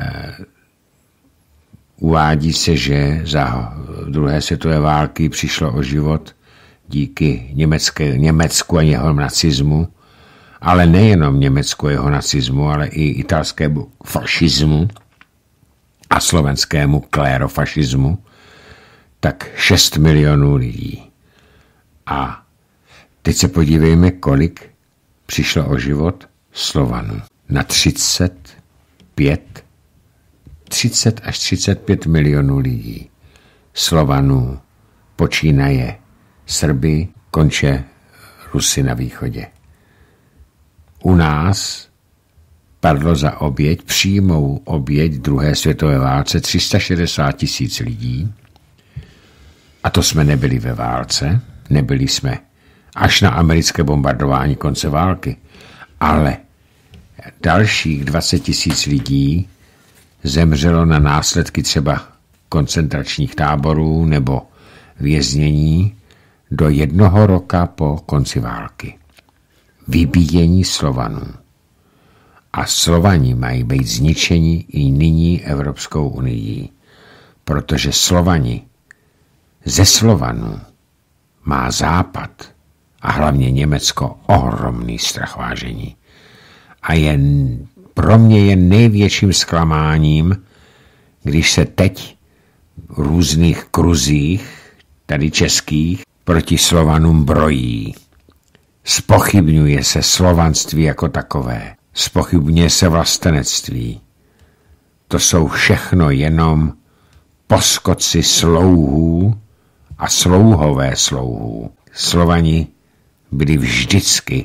Uvádí se, že za druhé světové války přišlo o život díky německé, Německu a jeho nacismu, ale nejenom Německu a jeho nacismu, ale i italskému fašismu a slovenskému klérofašismu, tak šest milionů lidí. A teď se podívejme, kolik přišlo o život Slovanů. Na třicet pět, třicet až třicet pět milionů lidí. Slovanů počínaje Srby, konče Rusy na východě. U nás padlo za oběť, přímou oběť druhé světové válce tři sta šedesát tisíc lidí. A to jsme nebyli ve válce, nebyli jsme až na americké bombardování konce války, ale dalších dvacet tisíc lidí zemřelo na následky třeba koncentračních táborů nebo věznění do jednoho roka po konci války. Vybíjení Slovanů. A Slovani mají být zničeni i nyní Evropskou unii, protože Slovani ze Slovanů má Západ a hlavně Německo ohromný strach vážení. A je, pro mě je největším zklamáním, když se teď v různých kruzích, tady českých, proti Slovanům brojí. Zpochybňuje se slovanství jako takové. Zpochybňuje se vlastenectví. To jsou všechno jenom poskoci slouhů a slouhové slouhů. Slovani byli vždycky,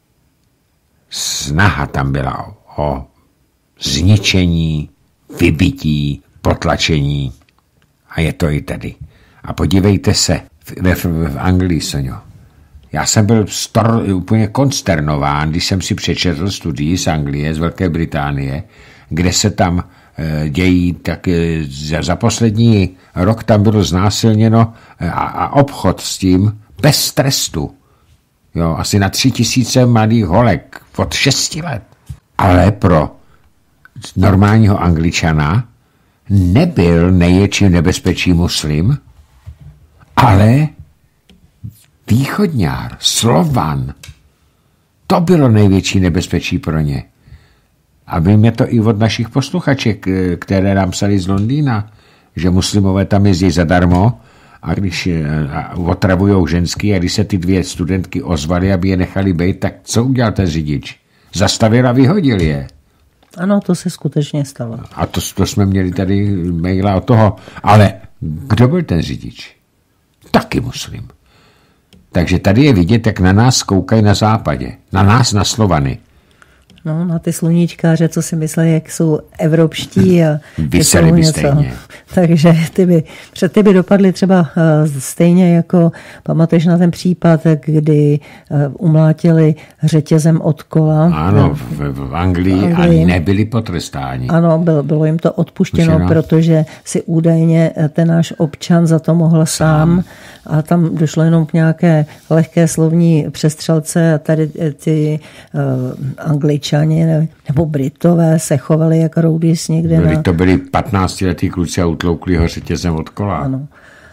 snaha tam byla o zničení, vybití, potlačení. A je to i tady. A podívejte se, v, v, v Anglii, Soňo, já jsem byl stor, úplně konsternován, když jsem si přečetl studii z Anglie, z Velké Británie, kde se tam e, dějí, tak e, za, za poslední rok tam bylo znásilněno e, a, a obchod s tím bez trestu. Jo, asi na tři tisíce mladých holek od šesti let. Ale pro normálního Angličana nebyl největším nebezpečí muslim, ale východňár, Slovan, to bylo největší nebezpečí pro ně. A víme to i od našich posluchaček, které nám psali z Londýna, že muslimové tam jezdí zadarmo a když otravujou ženský a když se ty dvě studentky ozvaly, aby je nechali bejt, tak co udělal ten řidič? Zastavil a vyhodil je. Ano, to se skutečně stalo. A to, to jsme měli tady maila od toho. Ale kdo byl ten řidič? Taky muslim. Takže tady je vidět, jak na nás koukají na západě. Na nás, na Slovany. No, na ty sluníčkáře, co si myslí, jak jsou evropští a vyseli by stejně. Takže ty by, před ty by dopadly třeba stejně jako, pamatuješ na ten případ, kdy umlátili řetězem od kola. Ano, v, v, Anglii, v Anglii a nebyli potrestáni. Ano, bylo, bylo jim to odpuštěno, Puštěno. Protože si údajně ten náš občan za to mohl sám, sám a tam došlo jenom k nějaké lehké slovní přestřelce a tady ty uh, Angličani nebo Britové se chovali jako roudis někde. Byli, na... To byli patnáctiletí kluci a utloukli ho řetězem od kola. Ano.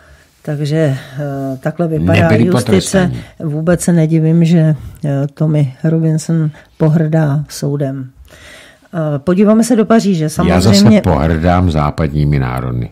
Takže uh, takhle vypadá Nebyli justice. Potrestaní. Vůbec se nedivím, že uh, Tommy Robinson pohrdá soudem. Uh, podíváme se do Paříže. Samozřejmě... Já zase pohrdám západními národy.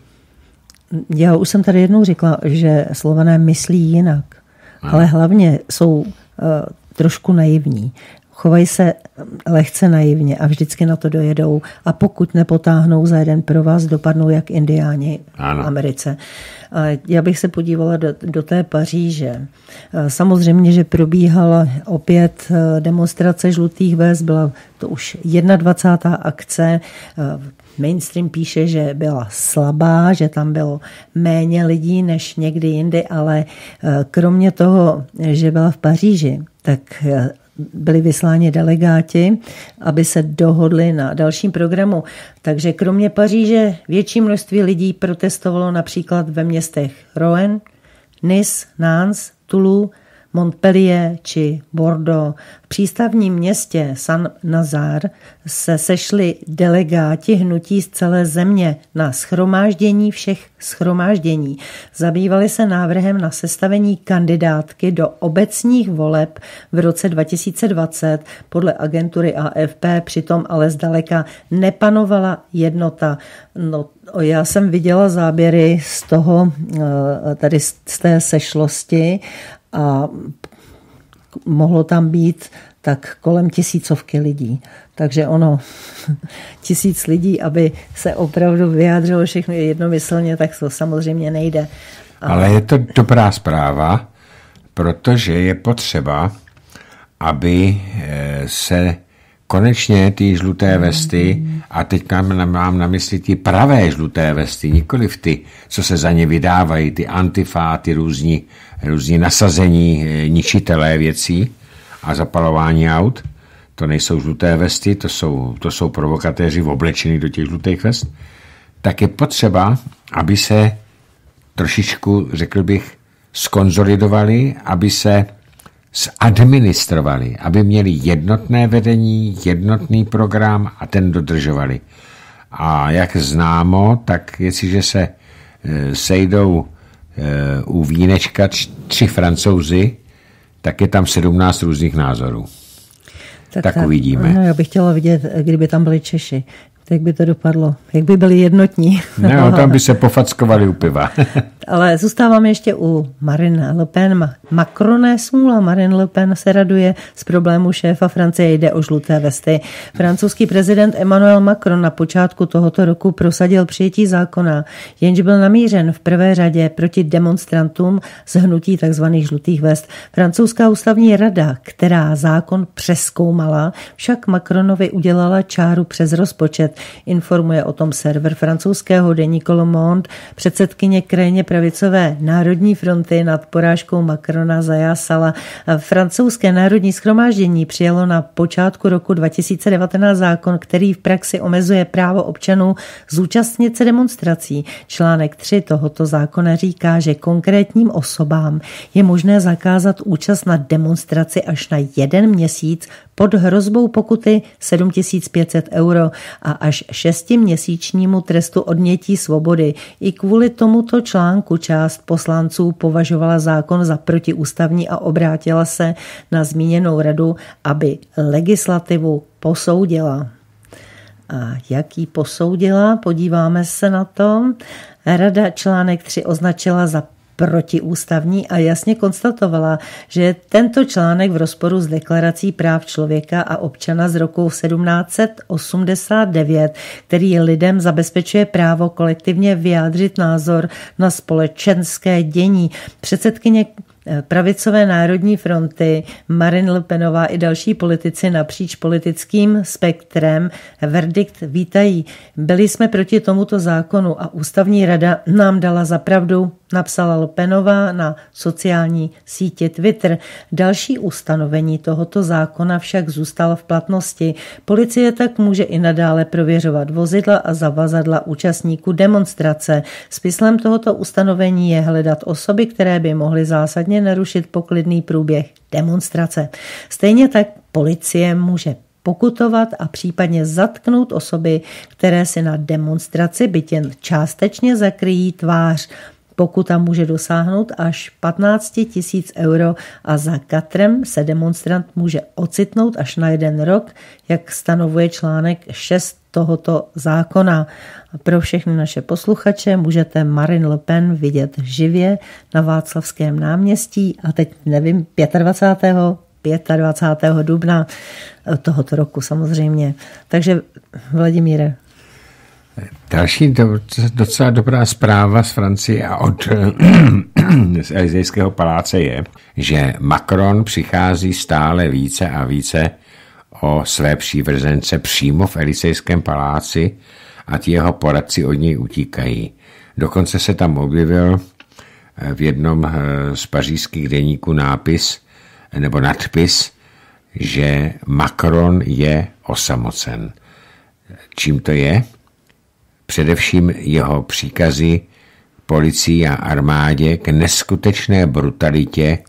Já už jsem tady jednou řekla, že Slované myslí jinak, no. Ale hlavně jsou uh, trošku naivní. Chovají se lehce naivně a vždycky na to dojedou a pokud nepotáhnou za jeden provaz, dopadnou jak indiáni v Americe. Já bych se podívala do, do té Paříže. Samozřejmě, že probíhala opět demonstrace žlutých vest, byla to už dvacátá první akce. Mainstream píše, že byla slabá, že tam bylo méně lidí než někdy jindy, ale kromě toho, že byla v Paříži, tak byli vysláni delegáti, aby se dohodli na dalším programu. Takže kromě Paříže větší množství lidí protestovalo například ve městech Rouen, Nice, Nantes, Toulouse, Montpellier či Bordeaux. V přístavním městě Saint-Nazaire se sešli delegáti hnutí z celé země na shromáždění všech shromáždění. Zabývali se návrhem na sestavení kandidátky do obecních voleb v roce dva tisíce dvacet. Podle agentury A F P přitom ale zdaleka nepanovala jednota. No, já jsem viděla záběry z toho, tady z té sešlosti a mohlo tam být tak kolem tisícovky lidí. Takže ono, tisíc lidí, aby se opravdu vyjádřilo všechno jednomyslně, tak to samozřejmě nejde. Ale, Ale je to dobrá zpráva, protože je potřeba, aby se konečně ty žluté vesty, a teď mám na mysli ty pravé žluté vesty, nikoliv ty, co se za ně vydávají, ty antifa, ty různí, různí nasazení ničitelé věcí a zapalování aut, to nejsou žluté vesty, to jsou, to jsou provokatéři oblečení do těch žlutých vest, tak je potřeba, aby se trošičku, řekl bych, skonzolidovali, aby se zadministrovali, aby měli jednotné vedení, jednotný program a ten dodržovali. A jak známo, tak jestliže se e, sejdou e, u vínečka tři Francouzi, tak je tam sedmnáct různých názorů. Tak, tak, tak uvidíme. No, já bych chtěla vidět, kdyby tam byli Češi. Jak by to dopadlo? Jak by byli jednotní? No, tam by se pofackovali u piva. Ale zůstáváme ještě u Marine Le Pen. Macron je smůla. Marine Le Pen se raduje z problému šéfa Francie. Jde o žluté vesty. Francouzský prezident Emmanuel Macron na počátku tohoto roku prosadil přijetí zákona, jenž byl namířen v prvé řadě proti demonstrantům z hnutí tzv. Žlutých vest. Francouzská ústavní rada, která zákon přezkoumala, však Macronovi udělala čáru přes rozpočet. Informuje o tom server francouzského deníku Le Monde. Předsedkyně krajně pravicové Národní fronty nad porážkou Macrona zajásala. Francouzské národní shromáždění přijalo na počátku roku dva tisíce devatenáct zákon, který v praxi omezuje právo občanů zúčastnit se demonstrací. Článek tři tohoto zákona říká, že konkrétním osobám je možné zakázat účast na demonstraci až na jeden měsíc pod hrozbou pokuty sedm tisíc pět set euro a až šestiměsíčnímu trestu odnětí svobody. I kvůli tomuto článku část poslanců považovala zákon za protiústavní a obrátila se na zmíněnou radu, aby legislativu posoudila. A jak ji posoudila? Podíváme se na to. Rada článek tři označila za protiústavní a jasně konstatovala, že je tento článek v rozporu s deklarací práv člověka a občana z roku sedmnáct set osmdesát devět, který lidem zabezpečuje právo kolektivně vyjádřit názor na společenské dění. Předsedkyně pravicové národní fronty, Marine Le Penová i další politici napříč politickým spektrem verdikt vítají. Byli jsme proti tomuto zákonu a ústavní rada nám dala za pravdu, napsala Le Penová na sociální sítě Twitter. Další ustanovení tohoto zákona však zůstala v platnosti. Policie tak může i nadále prověřovat vozidla a zavazadla účastníků demonstrace. Smyslem tohoto ustanovení je hledat osoby, které by mohly zásadně narušit poklidný průběh demonstrace. Stejně tak policie může pokutovat a případně zatknout osoby, které si na demonstraci byť jen částečně zakryjí tvář. Pokuta může dosáhnout až patnáct tisíc euro a za katrem se demonstrant může ocitnout až na jeden rok, jak stanovuje článek šest tohoto zákona. A pro všechny naše posluchače můžete Marine Le Pen vidět živě na Václavském náměstí a teď nevím, dvacátého pátého dvacátého pátého dubna tohoto roku samozřejmě. Takže Vladimíre. Další docela dobrá zpráva z Francie a od z Elysejského paláce je, že Macron přichází stále více a více o své přívržence přímo v Elysejském paláci a ti jeho poradci od něj utíkají. Dokonce se tam objevil v jednom z pařížských deníků nápis nebo nadpis, že Macron je osamocen. Čím to je? Především jeho příkazy policii a armádě k neskutečné brutalitě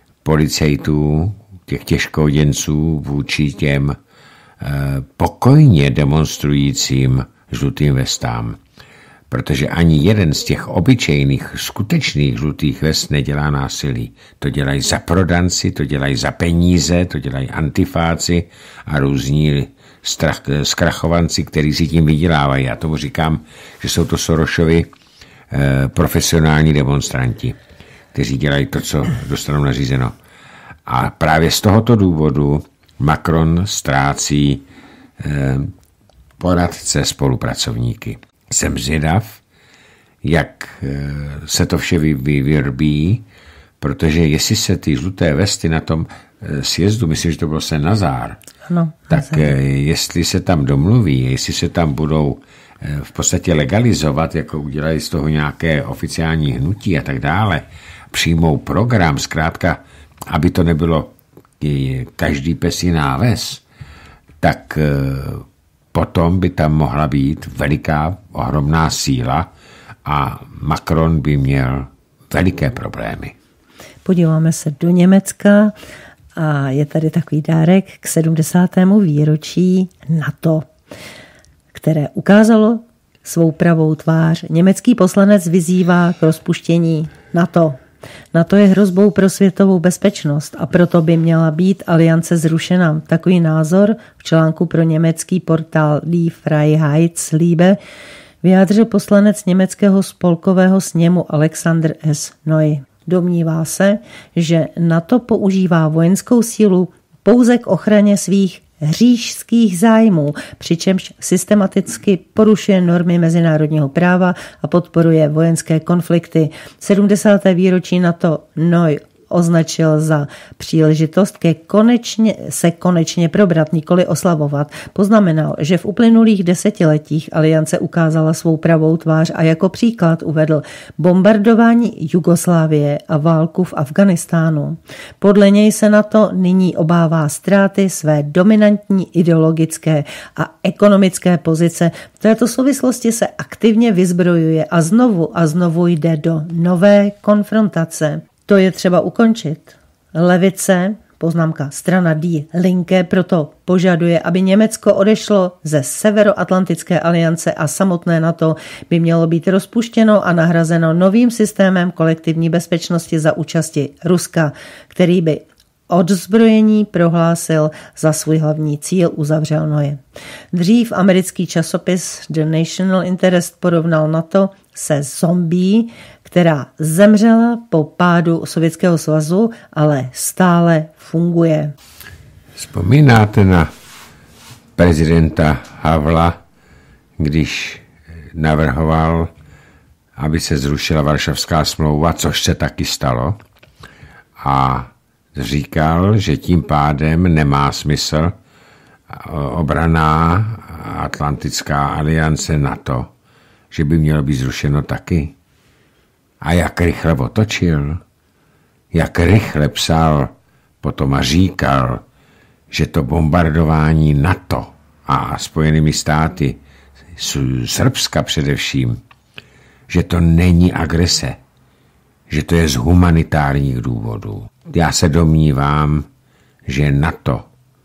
policejtů, těch těžkoděnců vůči těm eh, pokojně demonstrujícím žlutým vestám. Protože ani jeden z těch obyčejných, skutečných žlutých vest nedělá násilí. To dělají za prodanci, to dělají za peníze, to dělají antifáci a různí strach, zkrachovanci, kteří si tím vydělávají. Já tomu říkám, že jsou to Sorošovi eh, profesionální demonstranti, kteří dělají to, co dostanou nařízeno. A právě z tohoto důvodu Macron ztrácí eh, poradce spolupracovníky. Jsem zvědav, jak eh, se to vše vyvrbí, protože jestli se ty žluté vesty na tom eh, sjezdu, myslím, že to byl Saint-Nazaire, no, tak jestli se tam domluví, jestli se tam budou v podstatě legalizovat, jako udělají z toho nějaké oficiální hnutí a tak dále, přijmou program, zkrátka, aby to nebylo každý pes jiná ves, tak potom by tam mohla být veliká, ohromná síla a Macron by měl veliké problémy. Podíváme se do Německa. A je tady takový dárek k sedmdesátému výročí NATO, které ukázalo svou pravou tvář. Německý poslanec vyzývá k rozpuštění NATO. NATO je hrozbou pro světovou bezpečnost a proto by měla být aliance zrušena. Takový názor v článku pro německý portál Die Freiheitsliebe vyjádřil poslanec německého spolkového sněmu Alexander S. Neu. Domnívá se, že NATO používá vojenskou sílu pouze k ochraně svých říšských zájmů, přičemž systematicky porušuje normy mezinárodního práva a podporuje vojenské konflikty. sedmdesáté výročí NATO Neu označil za příležitost ke konečně, se konečně probrat, nikoli oslavovat. Poznamenal, že v uplynulých desetiletích aliance ukázala svou pravou tvář a jako příklad uvedl bombardování Jugoslávie a válku v Afghánistánu. Podle něj se NATO nyní obává ztráty své dominantní ideologické a ekonomické pozice. V této souvislosti se aktivně vyzbrojuje a znovu a znovu jde do nové konfrontace. To je třeba ukončit. Levice, poznámka strana Die Linke, proto požaduje, aby Německo odešlo ze Severoatlantické aliance a samotné NATO by mělo být rozpuštěno a nahrazeno novým systémem kolektivní bezpečnosti za účasti Ruska, který by odzbrojení prohlásil za svůj hlavní cíl, uzavřel Neu. Dřív americký časopis The National Interest porovnal NATO se zombie, která zemřela po pádu Sovětského svazu, ale stále funguje. Vzpomínáte na prezidenta Havla, když navrhoval, aby se zrušila Varšavská smlouva, což se taky stalo, a říkal, že tím pádem nemá smysl obranná Atlantická aliance NATO, že by mělo být zrušeno taky. A jak rychle otočil, jak rychle psal potom a říkal, že to bombardování NATO a Spojenými státy, Srbska především, že to není agrese, že to je z humanitárních důvodů. Já se domnívám, že NATO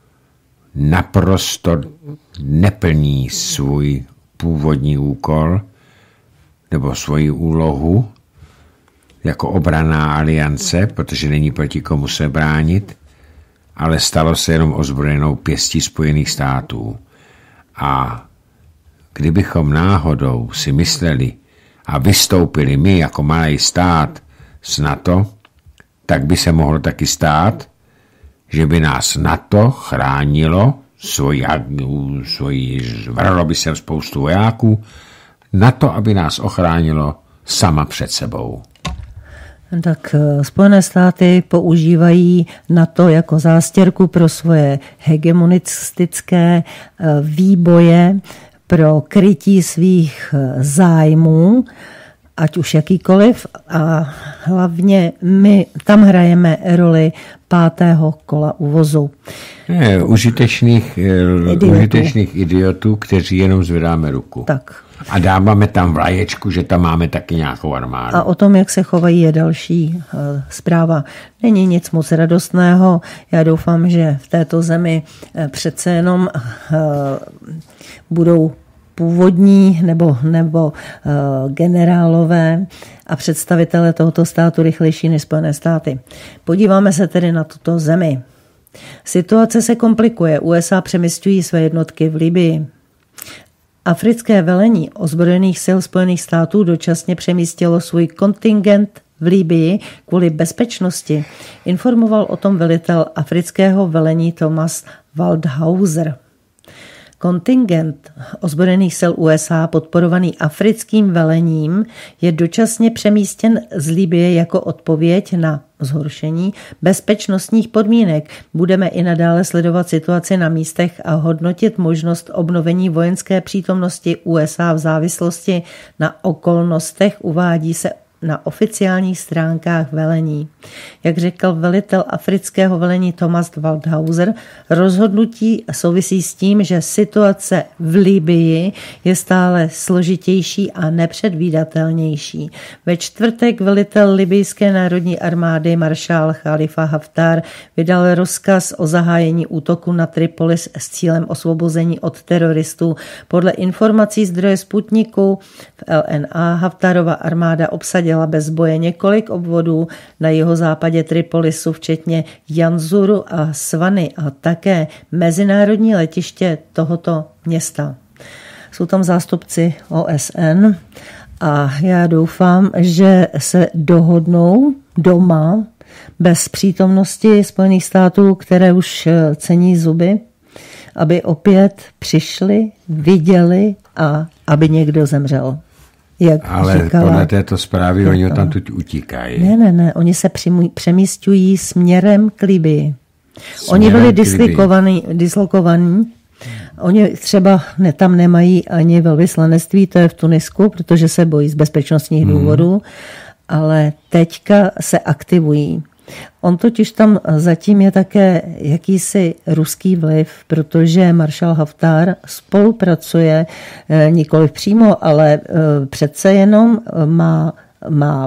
naprosto neplní svůj původní úkol nebo svoji úlohu jako obranná aliance, protože není proti komu se bránit, ale stalo se jenom ozbrojenou pěstí Spojených států. A kdybychom náhodou si mysleli a vystoupili my jako malý stát z NATO, tak by se mohlo taky stát, že by nás NATO chránilo, svoji, svoji vralo by se spoustu vojáků, NATO, aby nás ochránilo sama před sebou. Tak Spojené státy používají NATO jako zástěrku pro svoje hegemonistické výboje, pro krytí svých zájmů, ať už jakýkoliv, a hlavně my tam hrajeme roli pátého kola uvozu. Ne, užitečných, idiotů. užitečných idiotů, kteří jenom zvedáme ruku. Tak. A dáváme tam vlaječku, že tam máme taky nějakou armádu. A o tom, jak se chovají, je další uh, zpráva. Není nic moc radostného. Já doufám, že v této zemi uh, přece jenom uh, budou původní nebo, nebo uh, generálové a představitelé tohoto státu rychlejší než Spojené státy. Podíváme se tedy na tuto zemi. Situace se komplikuje. U S A přemisťují své jednotky v Libyi. Africké velení ozbrojených sil Spojených států dočasně přemístilo svůj kontingent v Libyi kvůli bezpečnosti. Informoval o tom velitel afrického velení Thomas Waldhauser. Kontingent ozbrojených sil U S A podporovaný africkým velením je dočasně přemístěn z Libye jako odpověď na zhoršení bezpečnostních podmínek. Budeme i nadále sledovat situaci na místech a hodnotit možnost obnovení vojenské přítomnosti U S A v závislosti na okolnostech, uvádí se na oficiálních stránkách velení. Jak řekl velitel afrického velení Thomas Waldhauser, rozhodnutí souvisí s tím, že situace v Libyi je stále složitější a nepředvídatelnější. Ve čtvrtek velitel libyjské národní armády maršál Khalifa Haftar vydal rozkaz o zahájení útoku na Tripolis s cílem osvobození od teroristů. Podle informací zdroje Sputniku v L N A Haftarova armáda obsadila bez boje několik obvodů na jihozápadě Tripolisu, včetně Janzuru a Svany a také mezinárodní letiště tohoto města. Jsou tam zástupci O S N a já doufám, že se dohodnou doma bez přítomnosti Spojených států, které už cení zuby, aby opět přišli, viděli a aby někdo zemřel. Jak ale říkala, podle této zprávy oni tam tu utíkají. Ne, ne, ne, oni se přemísťují směrem k Libii. Oni byli dislokovaní, dislokovaní. Oni třeba ne, tam nemají ani velvyslanectví, to je v Tunisku, protože se bojí z bezpečnostních hmm. důvodů, ale teďka se aktivují. On totiž tam zatím je také jakýsi ruský vliv, protože maršál Haftar spolupracuje nikoliv přímo, ale přece jenom má, má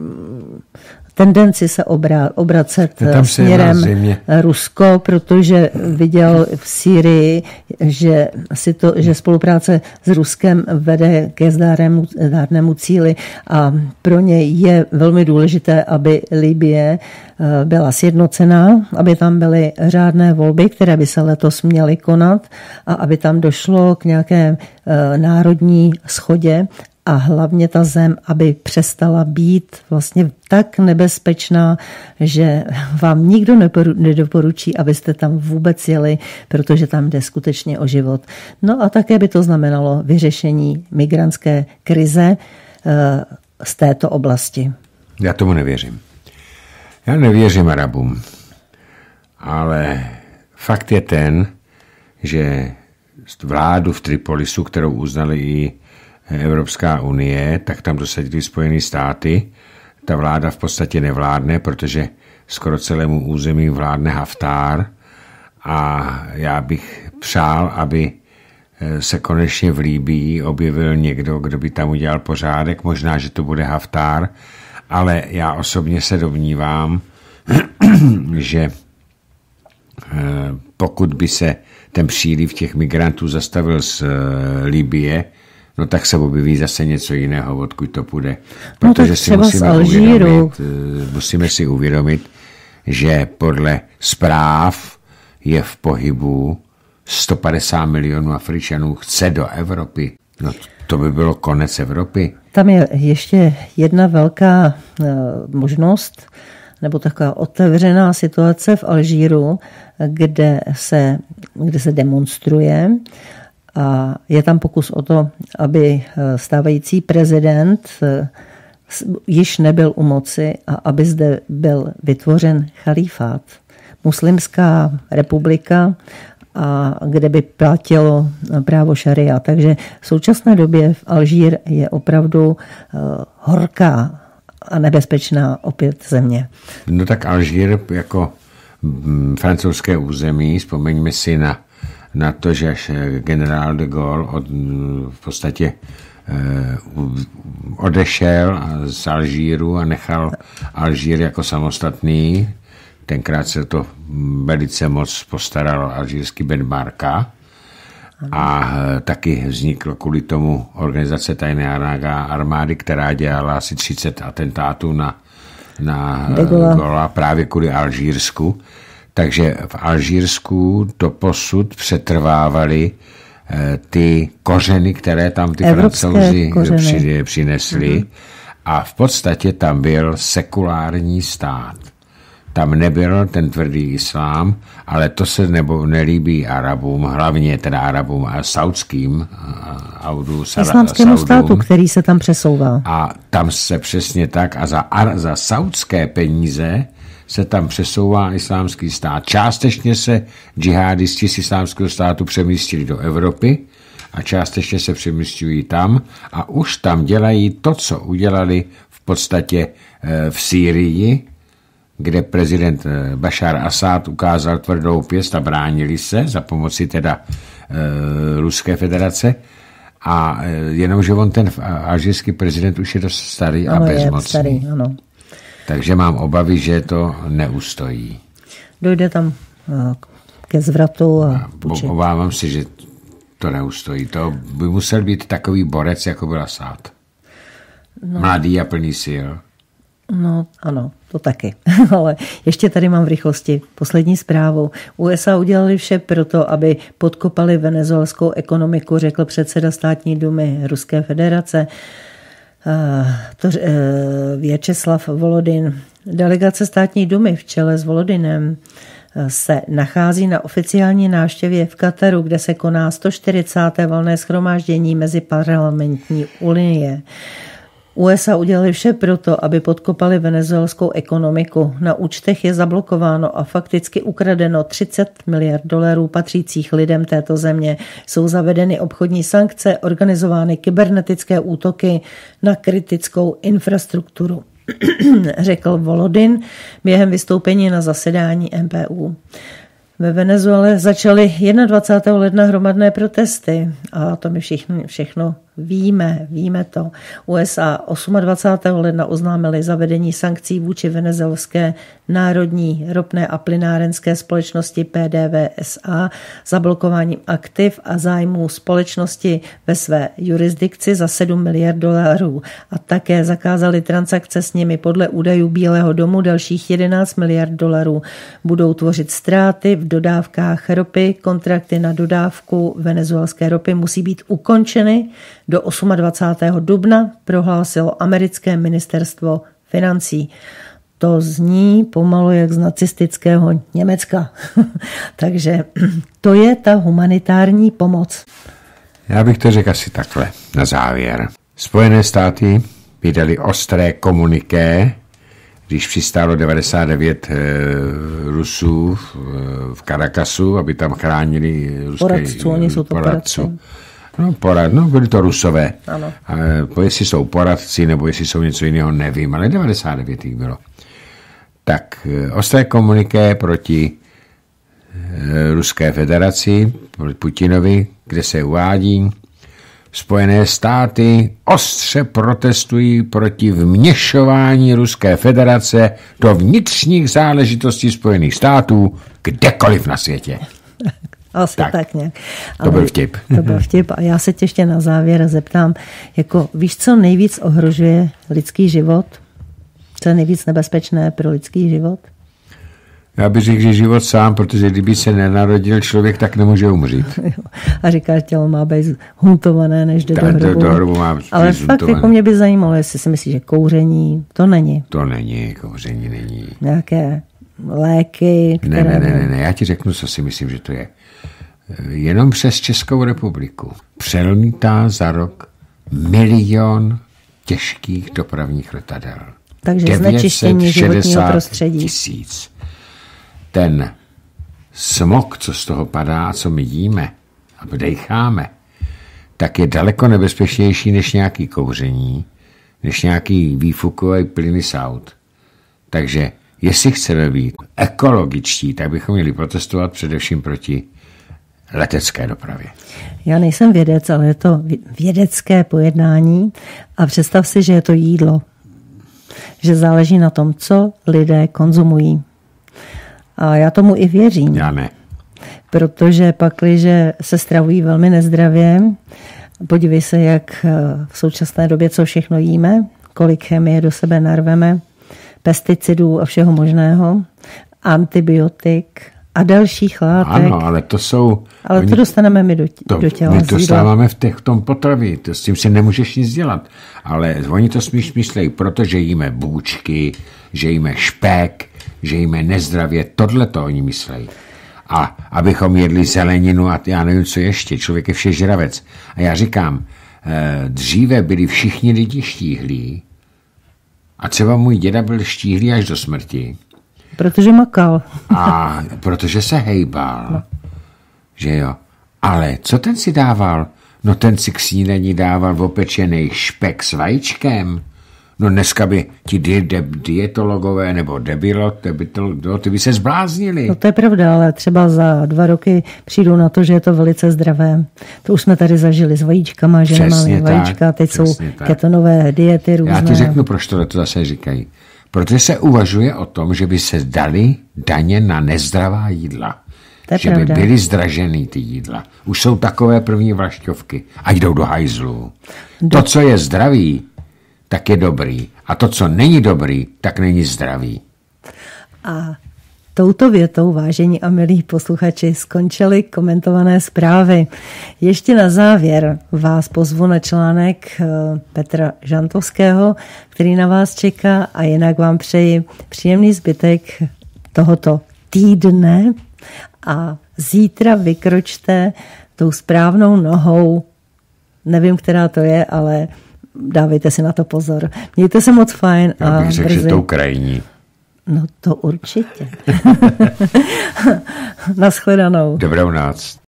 tendenci se obra, obracet směrem Rusko, protože viděl v Sýrii, že, si to, že spolupráce s Ruskem vede ke zdárnému, zdárnému cíli a pro něj je velmi důležité, aby Libye byla sjednocená, aby tam byly řádné volby, které by se letos měly konat a aby tam došlo k nějaké národní shodě a hlavně ta zem, aby přestala být vlastně tak nebezpečná, že vám nikdo nedoporučí, abyste tam vůbec jeli, protože tam jde skutečně o život. No a také by to znamenalo vyřešení migrantské krize z této oblasti. Já tomu nevěřím. Já nevěřím Arabům, ale fakt je ten, že vládu v Tripolisu, kterou uznali i Evropská unie, tak tam dosadili Spojené státy. Ta vláda v podstatě nevládne, protože skoro celému území vládne Haftar a já bych přál, aby se konečně v Libyi objevil někdo, kdo by tam udělal pořádek. Možná, že to bude Haftar, ale já osobně se domnívám, že pokud by se ten příliv těch migrantů zastavil z Libye, no tak se objeví zase něco jiného, odkud to půjde. Protože no si musíme uvědomit, musíme si uvědomit, že podle zpráv je v pohybu sto padesát milionů Afričanů chce do Evropy. No to by bylo konec Evropy. Tam je ještě jedna velká možnost, nebo taková otevřená situace v Alžíru, kde se, kde se demonstruje a je tam pokus o to, aby stávající prezident již nebyl u moci a aby zde byl vytvořen chalífát. Muslimská republika, a kde by platilo právo šaria. Takže v současné době v Alžír je opravdu horká a nebezpečná opět země. No tak Alžír jako francouzské území, vzpomeňme si na, na to, že generál de Gaulle od, v podstatě odešel z Alžíru a nechal Alžír jako samostatný. Tenkrát se to velice moc postaral alžírský Ben Barka a taky vzniklo kvůli tomu organizace tajné armády, která dělala asi třicet atentátů na, na Gola právě kvůli Alžírsku. Takže v Alžírsku doposud přetrvávaly ty kořeny, které tam ty Francouzi přinesli uh-huh. a v podstatě tam byl sekulární stát. Tam nebyl ten tvrdý islám, ale to se nebo nelíbí Arabům, hlavně teda Arabům a saudským audu, islámskému státu, který se tam přesouvá. A tam se přesně tak a za, za saudské peníze se tam přesouvá islámský stát. Částečně se džihadisti z islámského státu přemístili do Evropy a částečně se přemístují tam a už tam dělají to, co udělali v podstatě v Sýrii, kde prezident Bašar Asad ukázal tvrdou pěst a bránili se za pomoci teda e, Ruské federace. A e, jenomže on ten alžírský prezident už je dost starý ano, a bezmocný. Starý, ano. Takže mám obavy, že to neustojí. Dojde tam ke zvratu a puči. Obávám si, že to neustojí. To by musel být takový borec, jako byl Asad. No. Mladý a plný sil. No ano, to taky. Ale ještě tady mám v rychlosti poslední zprávu. U S A udělali vše proto, aby podkopali venezuelskou ekonomiku, řekl předseda státní dumy Ruské federace to Vjačeslav Volodin. Delegace státní dumy v čele s Volodinem se nachází na oficiální návštěvě v Kataru, kde se koná sto čtyřicáté valné shromáždění meziparlamentní unie. U S A udělali vše proto, aby podkopali venezuelskou ekonomiku. Na účtech je zablokováno a fakticky ukradeno třicet miliard dolarů patřících lidem této země. Jsou zavedeny obchodní sankce, organizovány kybernetické útoky na kritickou infrastrukturu, řekl Volodin během vystoupení na zasedání M P U. Ve Venezuele začaly dvacátého prvního ledna hromadné protesty a to my všichni, všechno víme, víme to. U S A dvacátého osmého ledna oznámili zavedení sankcí vůči venezuelské národní ropné a plynárenské společnosti P D V S A zablokováním aktiv a zájmů společnosti ve své jurisdikci za sedm miliard dolarů a také zakázali transakce s nimi. Podle údajů Bílého domu dalších jedenáct miliard dolarů budou tvořit ztráty v dodávkách ropy. Kontrakty na dodávku venezuelské ropy musí být ukončeny do dvacátého osmého dubna, prohlásilo americké ministerstvo financí. To zní pomalu jak z nacistického Německa. Takže to je ta humanitární pomoc. Já bych to řekl asi takhle na závěr. Spojené státy vydali ostré komuniké, když přistálo devadesát devět e, Rusů v, v Caracasu, aby tam chránili ruské poradců, oni jsou to poradci. poradců. No, porad, no, byli to Rusové. Ano. A, jestli jsou poradci, nebo jestli jsou něco jiného, nevím, ale devadesát devět jich bylo. Tak ostré komuniké proti e, Ruské federaci, proti Putinovi, kde se uvádí, Spojené státy ostře protestují proti vměšování Ruské federace do vnitřních záležitostí Spojených států kdekoliv na světě. Asi tak, tak nějak. Ale to byl vtip. To byl vtip a já se tě ještě na závěr zeptám, jako víš, co nejvíc ohrožuje lidský život? Co je nejvíc nebezpečné pro lidský život? Já bych řekl, že život sám, protože kdyby se nenarodil člověk, tak nemůže umřít. A říkáš, tělo má být huntované, než jde Ta, do hrobu. Do hrobu má ale fakt jako mě by zajímalo, jestli si myslíš, že kouření, to není. To není, kouření není. Nějaké léky, které... Ne, ne, ne, ne, já ti řeknu, co si myslím, že to je. Jenom přes Českou republiku přelítá za rok milion těžkých dopravních letadel. Takže znečištění životního prostředí. Tisíc. Ten smog, co z toho padá a co my jíme a vdecháme, tak je daleko nebezpečnější než nějaký kouření, než nějaký výfukový plyny z aut. Takže jestli chceme být ekologičtí, tak bychom měli protestovat především proti letecké dopravě. Já nejsem vědec, ale je to vědecké pojednání a představ si, že je to jídlo. Že záleží na tom, co lidé konzumují. A já tomu i věřím. Já ne. Protože pakliže se stravují velmi nezdravě, podívej se, jak v současné době, co všechno jíme, kolik chemie do sebe narveme, pesticidů a všeho možného, antibiotik a dalších látek. Ano, ale to jsou... Ale oni, to dostaneme my do, to, do těla. My to dostáváme v, těch, v tom potraví, to, s tím si nemůžeš nic dělat. Ale oni to smíš myslejí, protože jíme bůčky, že jíme špek, že jíme nezdravě, tohle to oni myslejí. A abychom jedli zeleninu a já nevím, co ještě, člověk je všežravec. A já říkám, dříve byli všichni lidi štíhlí a třeba můj děda byl štíhlý až do smrti. Protože makal. A protože se hejbal. No. Že jo. Ale co ten si dával? No ten si k snídani dával opečený špek s vajíčkem. No dneska by ti di- di- dietologové nebo debilo, debilo, ty by se zbláznili. No to je pravda, ale třeba za dva roky přijdou na to, že je to velice zdravé. To už jsme tady zažili s vajíčkama, že nemáme vajíčka, teď jsou ketonové diety různé. Já ti řeknu, proč to, to zase říkají. Protože se uvažuje o tom, že by se dali daně na nezdravá jídla. Že pravda. By byly zdražený ty jídla. Už jsou takové první vlašťovky a jdou do hajzlu. Do... To, co je zdravý, tak je dobrý. A to, co není dobrý, tak není zdravý. A touto větou, vážení a milí posluchači, skončily komentované zprávy. Ještě na závěr vás pozvu na článek Petra Žantovského, který na vás čeká, a jinak vám přeji příjemný zbytek tohoto týdne a zítra vykročte tou správnou nohou, nevím, která to je, ale dávejte si na to pozor. Mějte se moc fajn. Já bych řekl, že tou krajní. No to určitě. Naschledanou. Dobrou noc.